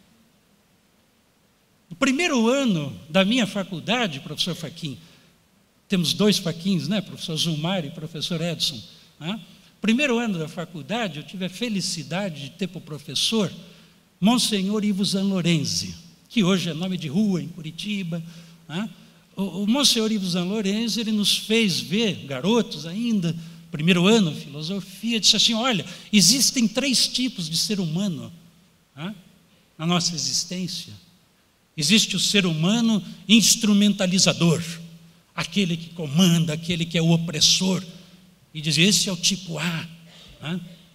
No primeiro ano da minha faculdade, professor Fachin, temos dois Fachins, né? Professor Zumar e professor Edson, né? Primeiro ano da faculdade, eu tive a felicidade de ter para o professor Monsenhor Ivo Zanlorenzi, que hoje é nome de rua em Curitiba, né? O, o Monsenhor Ivo Zanlorenzi, ele nos fez ver, garotos ainda, primeiro ano, filosofia, disse assim, olha, existem três tipos de ser humano, né, na nossa existência. Existe o ser humano instrumentalizador, aquele que comanda, aquele que é o opressor, e diz, esse é o tipo A, né?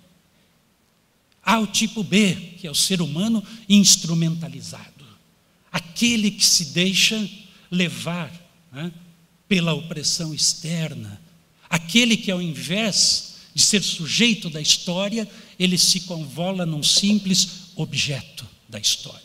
Há o tipo B, que é o ser humano instrumentalizado, aquele que se deixa levar, né, pela opressão externa, aquele que ao invés de ser sujeito da história, ele se convola num simples objeto da história.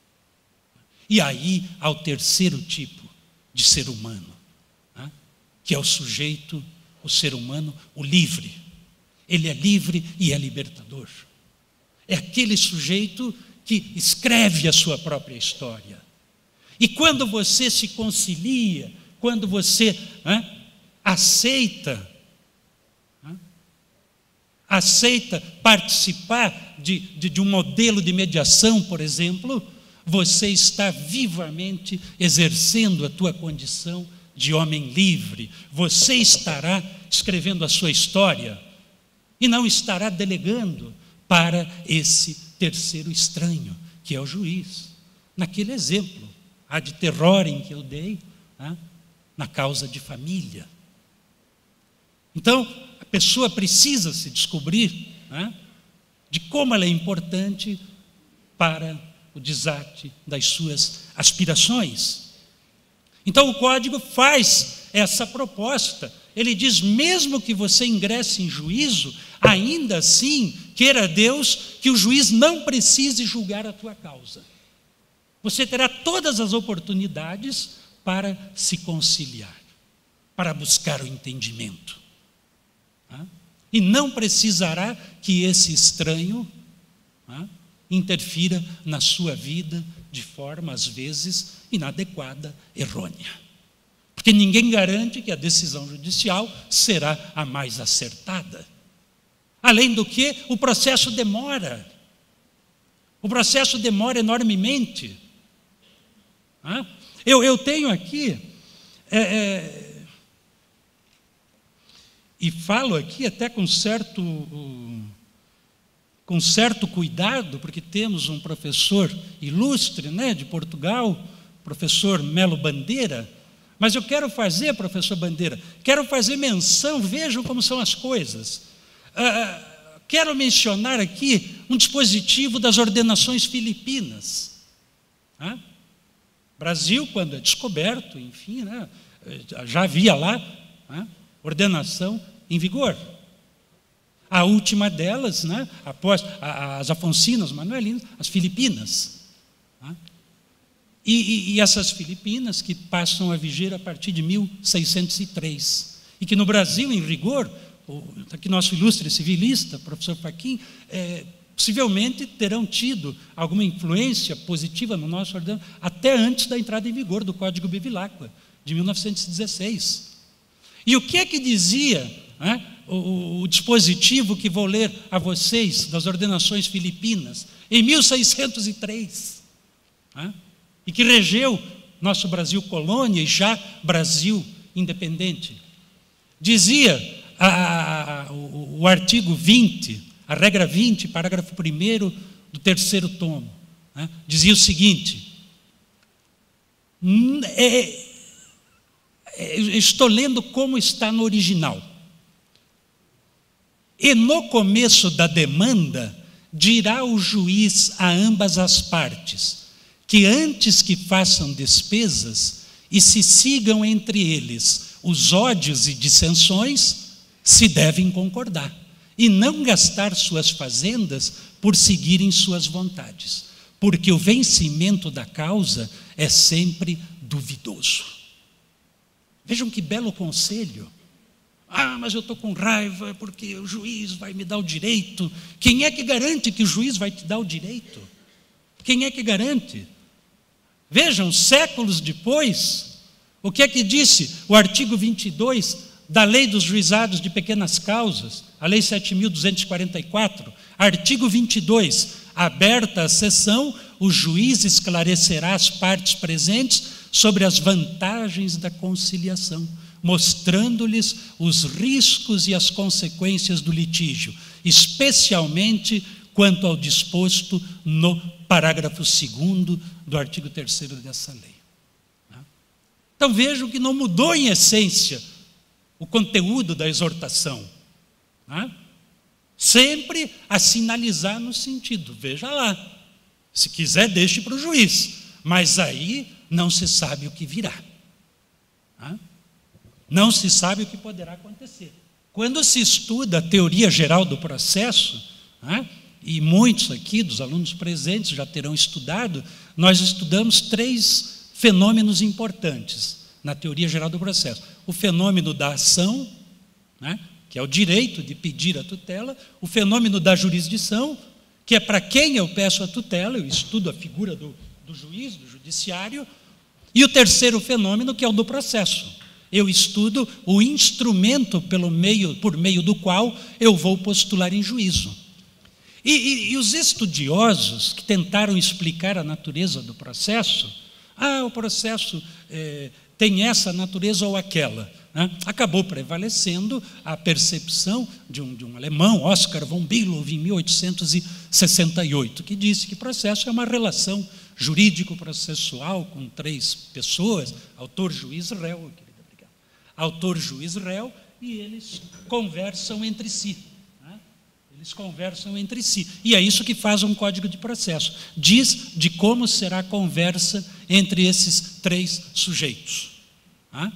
E aí há o terceiro tipo de ser humano, né, que é o sujeito, o ser humano, o livre. Ele é livre e é libertador. É aquele sujeito que escreve a sua própria história. E quando você se concilia, quando você, né, aceita, né, aceita participar de, de, de um modelo de mediação, por exemplo, você está vivamente exercendo a tua condição de homem livre. Você estará escrevendo a sua história e não estará delegando para esse terceiro estranho, que é o juiz. Naquele exemplo ad terrorem que eu dei, né, na causa de família. Então, a pessoa precisa se descobrir, né, de como ela é importante para o desate das suas aspirações. Então, o Código faz essa proposta. Ele diz, mesmo que você ingresse em juízo, ainda assim, queira Deus que o juiz não precise julgar a tua causa. Você terá todas as oportunidades para se conciliar, para buscar o entendimento. E não precisará que esse estranho interfira na sua vida de forma, às vezes, inadequada, errônea. Porque ninguém garante que a decisão judicial será a mais acertada. Além do que, o processo demora. O processo demora enormemente. Eu, eu tenho aqui, é, é, e falo aqui até com certo, com certo cuidado, porque temos um professor ilustre, né, de Portugal, professor Melo Bandeira, mas eu quero fazer, professor Bandeira, quero fazer menção, vejam como são as coisas. Ah, quero mencionar aqui um dispositivo das ordenações filipinas. Ah? Brasil, quando é descoberto, enfim, né, já havia lá, né, ordenação em vigor. A última delas, né, após as afonsinas, manuelinas, as filipinas. Né, e, e, e essas filipinas que passam a viger a partir de mil seiscentos e três. E que no Brasil, em rigor, o, aqui nosso ilustre civilista, professor Fachin, é, possivelmente terão tido alguma influência positiva no nosso ordenamento até antes da entrada em vigor do Código Bevilacqua, de mil novecentos e dezesseis. E o que é que dizia, né, o, o dispositivo que vou ler a vocês das ordenações filipinas, em mil seiscentos e três, né, e que regeu nosso Brasil colônia e já Brasil independente? Dizia a, a, a, o, o artigo vinte, a regra vinte, parágrafo primeiro do terceiro tomo, né, dizia o seguinte, é, é, estou lendo como está no original. E no começo da demanda, dirá o juiz a ambas as partes, que antes que façam despesas e se sigam entre eles os ódios e dissensões se devem concordar, e não gastar suas fazendas por seguirem suas vontades, porque o vencimento da causa é sempre duvidoso. Vejam que belo conselho. Ah, mas eu estou com raiva porque o juiz vai me dar o direito. Quem é que garante que o juiz vai te dar o direito? Quem é que garante? Vejam, séculos depois, o que é que disse o artigo vinte e dois da Lei dos Juizados de Pequenas Causas, a Lei sete mil duzentos e quarenta e quatro, artigo vinte e dois, aberta a sessão, o juiz esclarecerá as partes presentes sobre as vantagens da conciliação, mostrando-lhes os riscos e as consequências do litígio, especialmente quanto ao disposto no parágrafo segundo do artigo terceiro dessa lei. Então vejam que não mudou em essência o conteúdo da exortação. Sempre a sinalizar no sentido, veja lá, se quiser deixe para o juiz, mas aí não se sabe o que virá. Não se sabe o que poderá acontecer. Quando se estuda a teoria geral do processo, né, e muitos aqui dos alunos presentes já terão estudado, nós estudamos três fenômenos importantes na teoria geral do processo. O fenômeno da ação, né, que é o direito de pedir a tutela, o fenômeno da jurisdição, que é para quem eu peço a tutela, eu estudo a figura do, do juiz, do judiciário, e o terceiro fenômeno, que é o do processo. Eu estudo o instrumento pelo meio, por meio do qual eu vou postular em juízo. E, e, e os estudiosos que tentaram explicar a natureza do processo, ah, o processo é, tem essa natureza ou aquela, né? Acabou prevalecendo a percepção de um, de um alemão, Oskar von Below, em mil oitocentos e sessenta e oito, que disse que processo é uma relação jurídico-processual com três pessoas, autor, juiz, réu, autor, juiz, réu, e eles conversam entre si. Né? Eles conversam entre si. E é isso que faz um código de processo. Diz de como será a conversa entre esses três sujeitos. Né?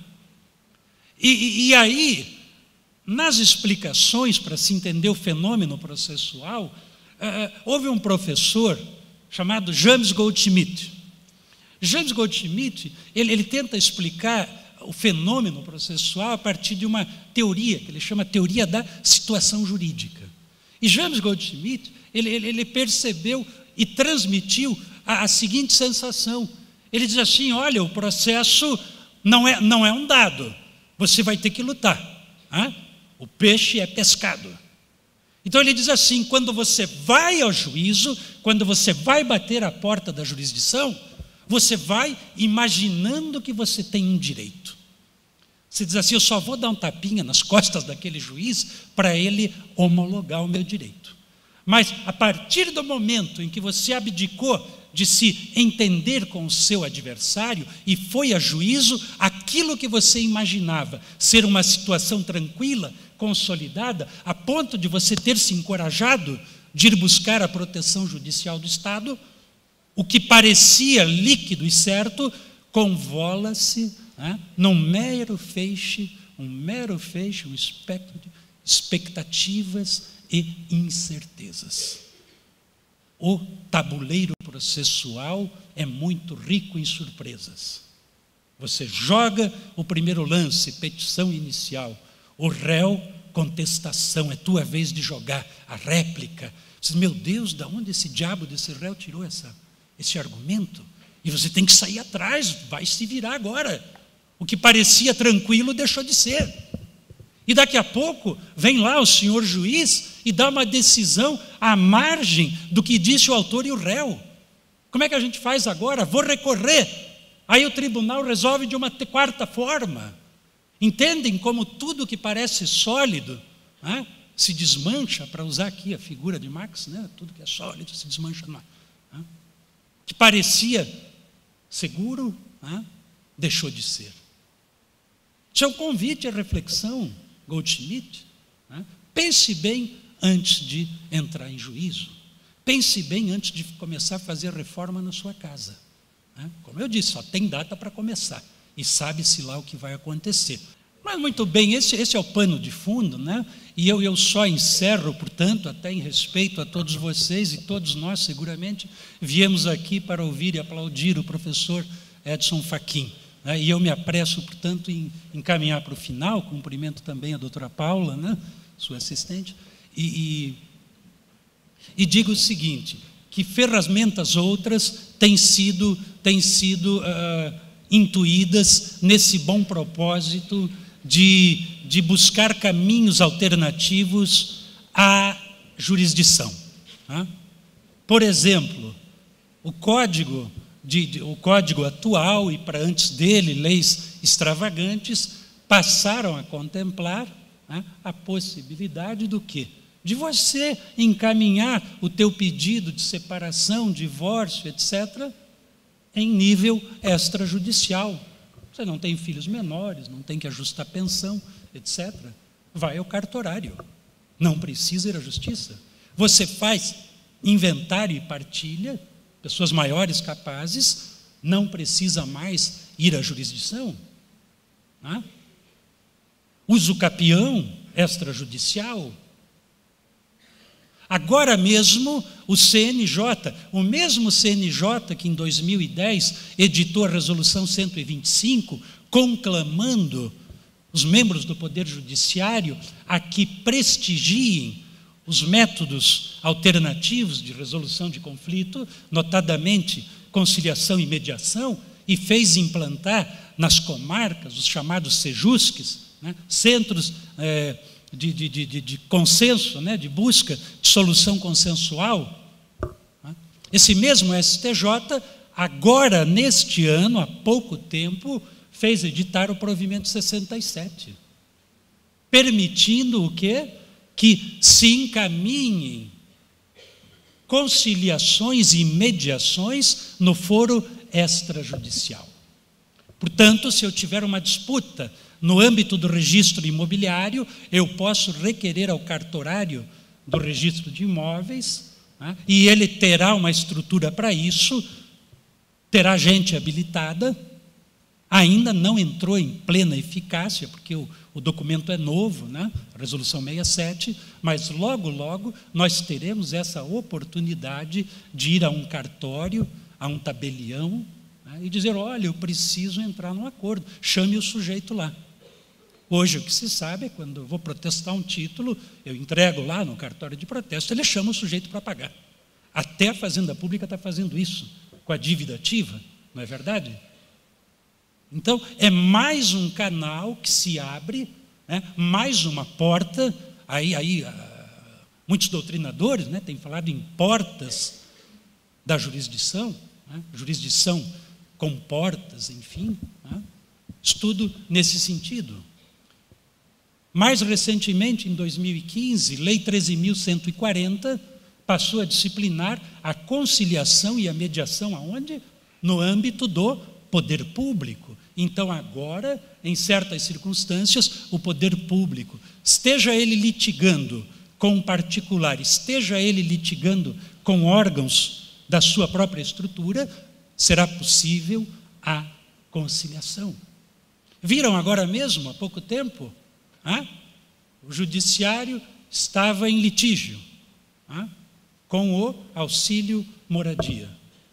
E, e, e aí, nas explicações para se entender o fenômeno processual, eh, houve um professor chamado James Goldschmidt. James Goldschmidt, ele, ele tenta explicar o fenômeno processual a partir de uma teoria, que ele chama teoria da situação jurídica. E James Goldschmidt, ele, ele, ele percebeu e transmitiu a, a seguinte sensação. Ele diz assim, olha, o processo não é, não é um dado, você vai ter que lutar. Hein? O peixe é pescado. Então ele diz assim, quando você vai ao juízo, quando você vai bater a porta da jurisdição, você vai imaginando que você tem um direito. Você diz assim, eu só vou dar um tapinha nas costas daquele juiz para ele homologar o meu direito. Mas a partir do momento em que você abdicou de se entender com o seu adversário e foi a juízo, aquilo que você imaginava ser uma situação tranquila, consolidada, a ponto de você ter se encorajado de ir buscar a proteção judicial do Estado, o que parecia líquido e certo, convola-se né, num mero feixe, um mero feixe, um espectro de expectativas e incertezas. O tabuleiro processual é muito rico em surpresas. Você joga o primeiro lance, petição inicial, o réu, contestação, é tua vez de jogar a réplica. Você diz, meu Deus, de onde esse diabo desse réu tirou essa, esse argumento? E você tem que sair atrás, vai se virar agora. O que parecia tranquilo deixou de ser. E daqui a pouco vem lá o senhor juiz e dá uma decisão à margem do que disse o autor e o réu. Como é que a gente faz agora? Vou recorrer. Aí o tribunal resolve de uma quarta forma. Entendem como tudo que parece sólido né, se desmancha, para usar aqui a figura de Marx, né, tudo que é sólido se desmancha. Né, que parecia seguro, né, deixou de ser. Isso é um convite à reflexão, Goldschmidt. Né? Pense bem antes de entrar em juízo. Pense bem antes de começar a fazer reforma na sua casa. Né? Como eu disse, só tem data para começar. E sabe-se lá o que vai acontecer. Mas muito bem, esse, esse é o pano de fundo, né? E eu, eu só encerro, portanto, até em respeito a todos vocês e todos nós, seguramente, viemos aqui para ouvir e aplaudir o professor Edson Fachin. Né? E eu me apresso, portanto, em encaminhar para o final, cumprimento também a doutora Paula, né? Sua assistente, e, e, e digo o seguinte, que ferramentas outras têm sido, têm sido uh, intuídas nesse bom propósito de, de buscar caminhos alternativos à jurisdição. Né? Por exemplo, o código, de, de, o código atual e para antes dele, leis extravagantes, passaram a contemplar, né, a possibilidade do quê? De você encaminhar o teu pedido de separação, divórcio, etcétera, em nível extrajudicial. Você não tem filhos menores, não tem que ajustar pensão, etcétera. Vai ao cartorário. Não precisa ir à justiça. Você faz inventário e partilha, pessoas maiores capazes, não precisa mais ir à jurisdição. Né? Uso capião extrajudicial. Agora mesmo, o C N J, o mesmo C N J que em dois mil e dez editou a resolução cento e vinte e cinco, conclamando os membros do Poder Judiciário a que prestigiem os métodos alternativos de resolução de conflito, notadamente conciliação e mediação, e fez implantar nas comarcas os chamados sejusques, né, centros é, de, de, de, de consenso, né, de busca de solução consensual. Né. Esse mesmo S T J, agora, neste ano, há pouco tempo, fez editar o provimento sessenta e sete, permitindo o quê? Que se encaminhem conciliações e mediações no foro extrajudicial. Portanto, se eu tiver uma disputa no âmbito do registro imobiliário, eu posso requerer ao cartorário do registro de imóveis, né, e ele terá uma estrutura para isso, terá gente habilitada, ainda não entrou em plena eficácia, porque o, o documento é novo, né, a resolução sessenta e sete, mas logo, logo nós teremos essa oportunidade de ir a um cartório, a um tabelião, né, e dizer, olha, eu preciso entrar num acordo, chame o sujeito lá. Hoje o que se sabe é quando eu vou protestar um título, eu entrego lá no cartório de protesto, ele chama o sujeito para pagar. Até a Fazenda Pública está fazendo isso, com a dívida ativa, não é verdade? Então, é mais um canal que se abre, né, mais uma porta, aí, aí muitos doutrinadores, né, têm falado em portas da jurisdição, né, jurisdição com portas, enfim, né, estudo nesse sentido. Mais recentemente, em dois mil e quinze, Lei treze mil cento e quarenta passou a disciplinar a conciliação e a mediação aonde? No âmbito do poder público. Então, agora, em certas circunstâncias, o poder público, esteja ele litigando com um particular, esteja ele litigando com órgãos da sua própria estrutura, será possível a conciliação. Viram agora mesmo, há pouco tempo, ah, o judiciário estava em litígio ah, com o auxílio moradia.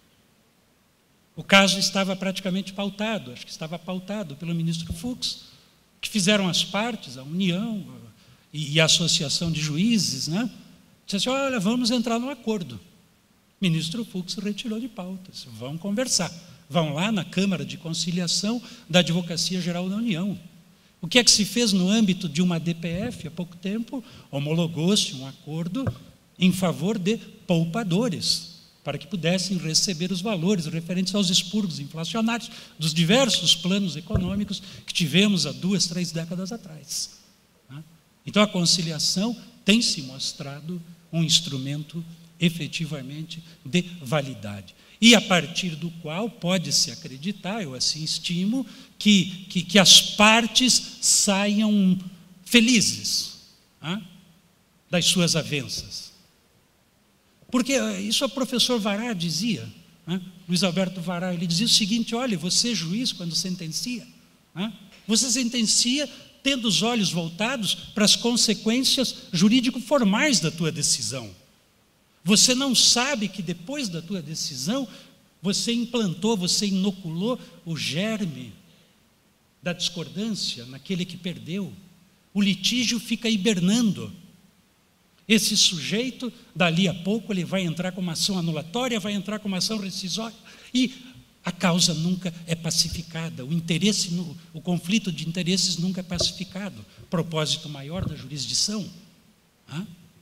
O caso estava praticamente pautado, acho que estava pautado pelo ministro Fux, que fizeram as partes, a União e a Associação de Juízes, né? Disse assim, olha, vamos entrar num acordo. O ministro Fux retirou de pauta, disse, vão conversar. Vão lá na Câmara de Conciliação da Advocacia Geral da União. O que é que se fez no âmbito de uma D P F há pouco tempo? Homologou-se um acordo em favor de poupadores, para que pudessem receber os valores referentes aos expurgos inflacionários dos diversos planos econômicos que tivemos há duas, três décadas atrás. Então, a conciliação tem se mostrado um instrumento efetivamente de validade. E a partir do qual pode-se acreditar, eu assim estimo, que, que, que as partes saiam felizes ah, das suas avanças. Porque isso o professor Vará dizia, né? Luiz Alberto Vará, ele dizia o seguinte, olha, você juiz, quando sentencia, né? Você sentencia tendo os olhos voltados para as consequências jurídico-formais da tua decisão. Você não sabe que depois da tua decisão, você implantou, você inoculou o germe da discordância naquele que perdeu. O litígio fica hibernando. Esse sujeito, dali a pouco, ele vai entrar com uma ação anulatória, vai entrar com uma ação rescisória, e a causa nunca é pacificada, o interesse, o conflito de interesses nunca é pacificado. Propósito maior da jurisdição. Hã?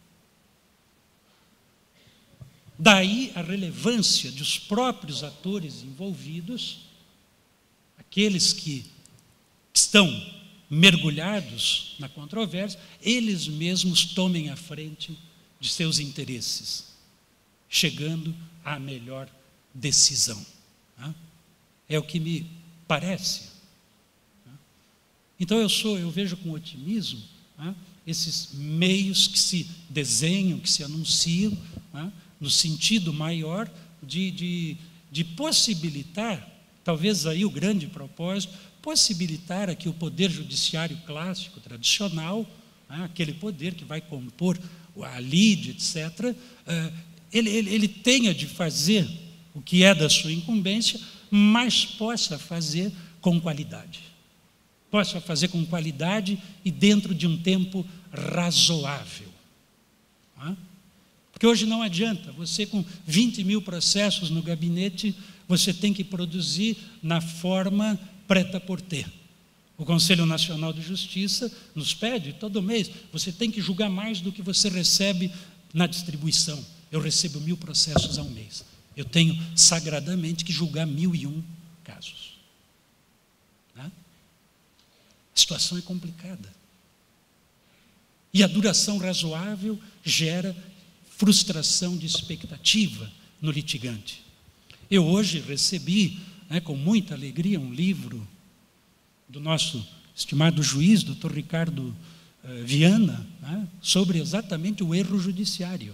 Daí a relevância dos próprios atores envolvidos, aqueles que estão mergulhados na controvérsia, eles mesmos tomem a frente de seus interesses, chegando à melhor decisão. É o que me parece. Então eu sou, eu vejo com otimismo esses meios que se desenham, que se anunciam, no sentido maior de, de, de possibilitar, talvez aí o grande propósito, possibilitar aqui o poder judiciário clássico, tradicional, né, aquele poder que vai compor a lide, etcétera, uh, ele, ele, ele tenha de fazer o que é da sua incumbência, mas possa fazer com qualidade. Possa fazer com qualidade e dentro de um tempo razoável. Né? Porque hoje não adianta, você com vinte mil processos no gabinete, você tem que produzir na forma prêt-à-porter. O Conselho Nacional de Justiça nos pede, todo mês, você tem que julgar mais do que você recebe na distribuição. Eu recebo mil processos ao mês. Eu tenho sagradamente que julgar mil e um casos. Né? A situação é complicada. E a duração razoável gera frustração de expectativa no litigante. Eu hoje recebi, né, com muita alegria, um livro do nosso estimado juiz, doutor Ricardo uh, Viana, né, sobre exatamente o erro judiciário.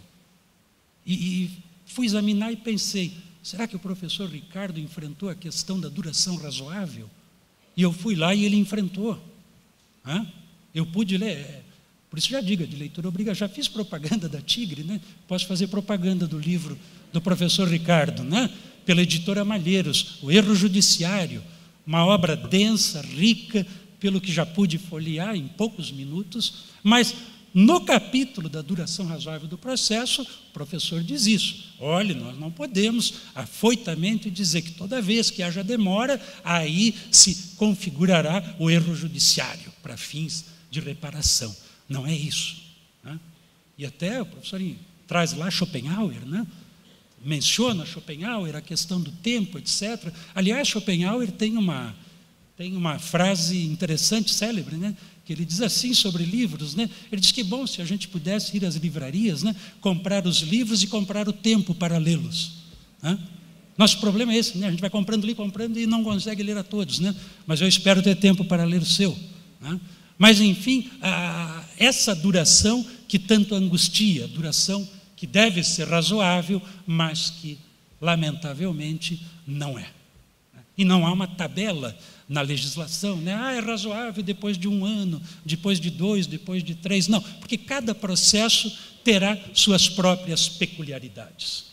E, e fui examinar e pensei, será que o professor Ricardo enfrentou a questão da duração razoável? E eu fui lá e ele enfrentou. Né? Eu pude ler, por isso já digo, de leitura obrigatória, já fiz propaganda da Tigre, né? Posso fazer propaganda do livro do professor Ricardo, né? Pela editora Malheiros, O Erro Judiciário, uma obra densa, rica, pelo que já pude folhear em poucos minutos, mas no capítulo da duração razoável do processo, o professor diz isso. Olha, nós não podemos afoitamente dizer que toda vez que haja demora, aí se configurará o erro judiciário para fins de reparação. Não é isso. Né? E até o professor traz lá Schopenhauer, né? Menciona Schopenhauer, a questão do tempo, etcétera. Aliás, Schopenhauer tem uma, tem uma frase interessante, célebre, né? Que ele diz assim sobre livros, né? Ele diz que bom se a gente pudesse ir às livrarias, né? Comprar os livros e comprar o tempo para lê-los. Né? Nosso problema é esse, né? A gente vai comprando ali, comprando e não consegue ler a todos, né? Mas eu espero ter tempo para ler o seu. Né? Mas, enfim, a, essa duração que tanto angustia, duração que deve ser razoável, mas que, lamentavelmente, não é. E não há uma tabela na legislação, né? Ah, é razoável depois de um ano, depois de dois, depois de três. Não, porque cada processo terá suas próprias peculiaridades.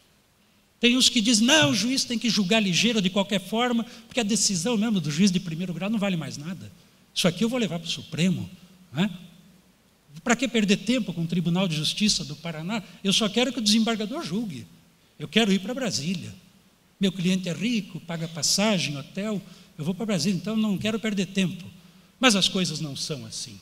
Tem uns que dizem, não, o juiz tem que julgar ligeiro de qualquer forma, porque a decisão mesmo do juiz de primeiro grau não vale mais nada. Isso aqui eu vou levar para o Supremo. Né? Para que perder tempo com o Tribunal de Justiça do Paraná? Eu só quero que o desembargador julgue. Eu quero ir para Brasília. Meu cliente é rico, paga passagem, hotel, eu vou para Brasília, então não quero perder tempo. Mas as coisas não são assim.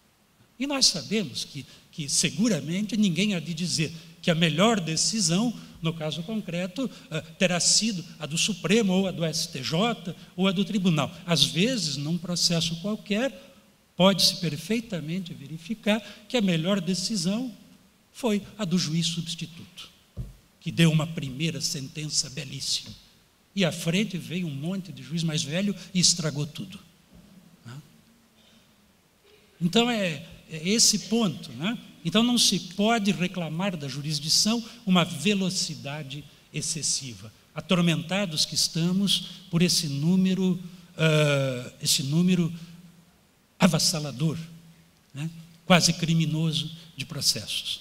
E nós sabemos que, que seguramente ninguém há de dizer que a melhor decisão, no caso concreto, terá sido a do Supremo, ou a do S T J, ou a do Tribunal. Às vezes, num processo qualquer, pode-se perfeitamente verificar que a melhor decisão foi a do juiz substituto, que deu uma primeira sentença belíssima. E à frente veio um monte de juiz mais velho e estragou tudo. Então, é, é esse ponto. Né? Então, não se pode reclamar da jurisdição uma velocidade excessiva. Atormentados que estamos por esse número, uh, esse número avassalador, né? Quase criminoso de processos.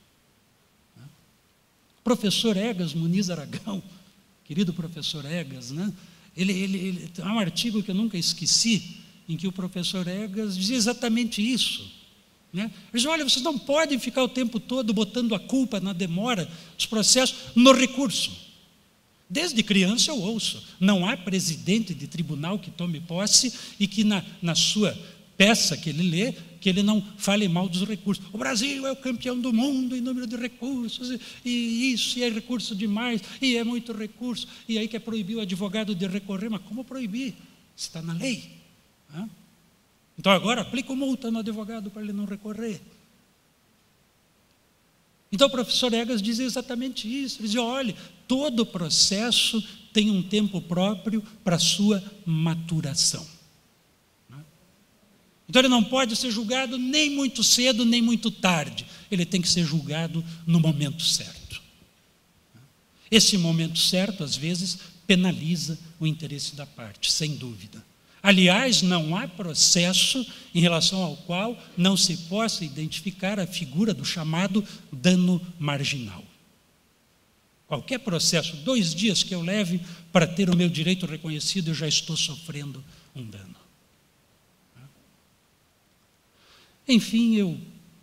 Professor Egas Muniz Aragão, querido professor Egas, né? ele, ele, ele, há um artigo que eu nunca esqueci, em que o professor Egas dizia exatamente isso. Né? Ele diz, olha, vocês não podem ficar o tempo todo botando a culpa na demora dos processos no recurso. Desde criança eu ouço, não há presidente de tribunal que tome posse e que na, na sua peça que ele lê, que ele não fale mal dos recursos. O Brasil é o campeão do mundo em número de recursos, e, e isso, e é recurso demais, e é muito recurso, e aí quer proibir o advogado de recorrer. Mas como proibir? Está na lei. Né? Então agora aplica multa no advogado para ele não recorrer. Então o professor Egas dizia exatamente isso. Ele dizia, olha, todo processo tem um tempo próprio para a sua maturação. Então ele não pode ser julgado nem muito cedo, nem muito tarde. Ele tem que ser julgado no momento certo. Esse momento certo, às vezes, penaliza o interesse da parte, sem dúvida. Aliás, não há processo em relação ao qual não se possa identificar a figura do chamado dano marginal. Qualquer processo, dois dias que eu leve para ter o meu direito reconhecido, eu já estou sofrendo um dano. Enfim, eu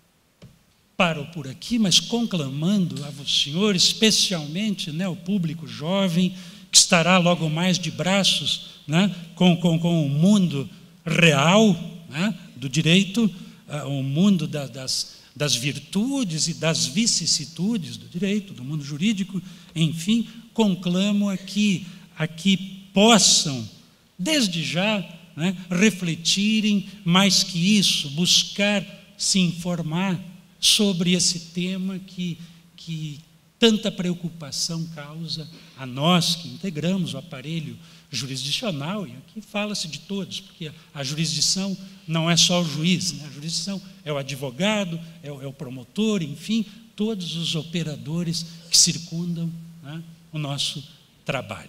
paro por aqui, mas conclamando a senhor, especialmente, né, o público jovem, que estará logo mais de braços, né, com, com, com o mundo real, né, do direito, uh, o mundo da, das, das virtudes e das vicissitudes do direito, do mundo jurídico, enfim, conclamo a que, a que possam, desde já, né, refletirem mais que isso, buscar se informar sobre esse tema que, que tanta preocupação causa a nós que integramos o aparelho jurisdicional, e aqui fala-se de todos, porque a jurisdição não é só o juiz, né? A jurisdição é o advogado, é o, é o promotor, enfim, todos os operadores que circundam, né, o nosso trabalho.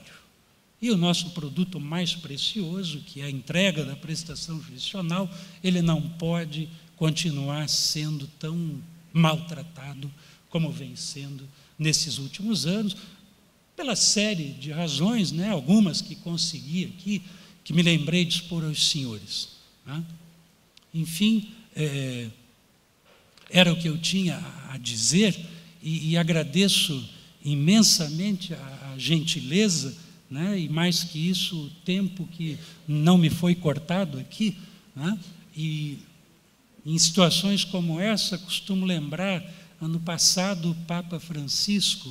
E o nosso produto mais precioso, que é a entrega da prestação jurisdicional, ele não pode continuar sendo tão maltratado como vem sendo nesses últimos anos, pela série de razões, né, algumas que consegui aqui, que me lembrei de expor aos senhores. Né? Enfim, é, era o que eu tinha a dizer, e, e agradeço imensamente a, a gentileza, né, e mais que isso, o tempo que não me foi cortado aqui, né, e em situações como essa, costumo lembrar, ano passado, o Papa Francisco,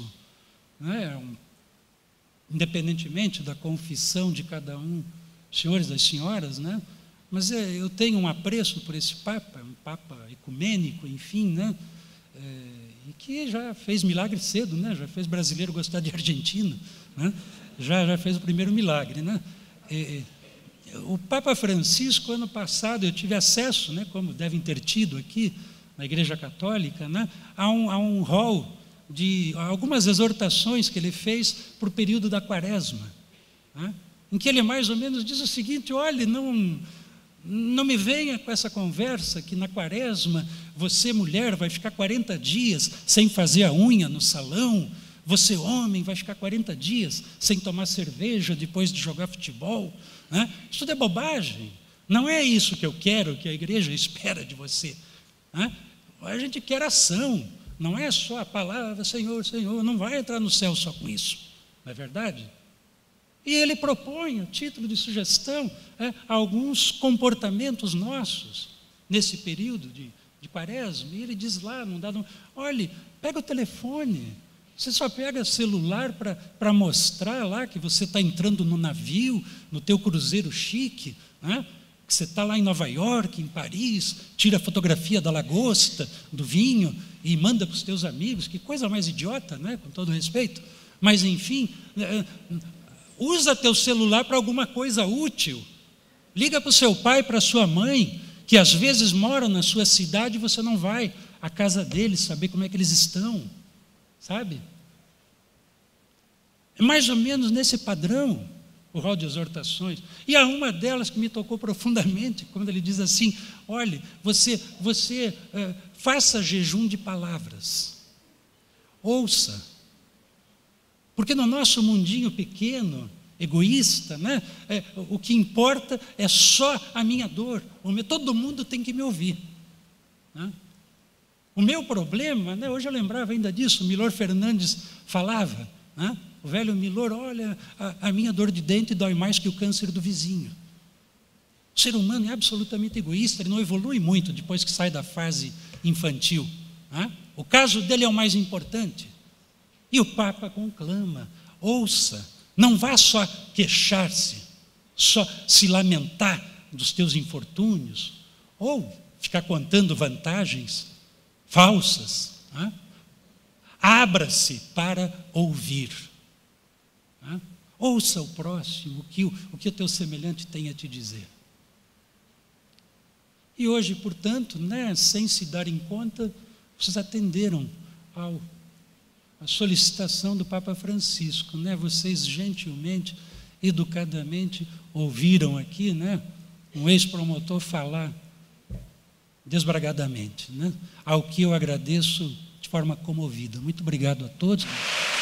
né, um, independentemente da confissão de cada um, senhores e das senhoras, né, mas é, eu tenho um apreço por esse Papa, um Papa ecumênico, enfim, né, é, e que já fez milagre cedo, né, já fez brasileiro gostar de argentino, né, Já, já fez o primeiro milagre, né? É, o Papa Francisco, ano passado, eu tive acesso, né, como devem ter tido aqui na Igreja Católica, né, a um, a um rol de algumas exortações que ele fez para o período da Quaresma, né, em que ele mais ou menos diz o seguinte: olhe, não, não me venha com essa conversa que na Quaresma você, mulher, vai ficar quarenta dias sem fazer a unha no salão. Você, homem, vai ficar quarenta dias sem tomar cerveja depois de jogar futebol. Né? Isso tudo é bobagem. Não é isso que eu quero, que a igreja espera de você. Né? A gente quer ação. Não é só a palavra, Senhor, Senhor. Não vai entrar no céu só com isso. Não é verdade? E ele propõe, a título de sugestão, é, alguns comportamentos nossos nesse período de, de Quaresma. E ele diz lá, não dá, não, olhe, pega o telefone. Você só pega celular para mostrar lá que você está entrando no navio, no teu cruzeiro chique, né? Que você está lá em Nova York, em Paris, tira a fotografia da lagosta, do vinho, e manda para os teus amigos. Que coisa mais idiota, né? Com todo respeito. Mas, enfim, usa teu celular para alguma coisa útil. Liga para o seu pai, para a sua mãe, que às vezes moram na sua cidade e você não vai à casa deles saber como é que eles estão. Sabe? É mais ou menos nesse padrão. o rol de exortações. E há uma delas que me tocou profundamente, quando ele diz assim: olhe, você, você uh, faça jejum de palavras, ouça, porque no nosso mundinho pequeno, egoísta, né, é, o que importa é só a minha dor, o meu, todo mundo tem que me ouvir, né? O meu problema, né, hoje eu lembrava ainda disso, o Milor Fernandes falava, né, o velho Milor: olha, a, a minha dor de dente dói mais que o câncer do vizinho. O ser humano é absolutamente egoísta, ele não evolui muito depois que sai da fase infantil, né? O caso dele é o mais importante. E o Papa conclama: ouça, não vá só queixar-se, só se lamentar dos teus infortúnios, ou ficar contando vantagens falsas, né? Abra-se para ouvir. Ouça o próximo, o que o, o que o teu semelhante tem a te dizer. E hoje, portanto, né, sem se darem conta, vocês atenderam ao, a solicitação do Papa Francisco, né? Vocês gentilmente, educadamente ouviram aqui, né, um ex-promotor falar desbragadamente, né? Ao que eu agradeço de forma comovida. Muito obrigado a todos.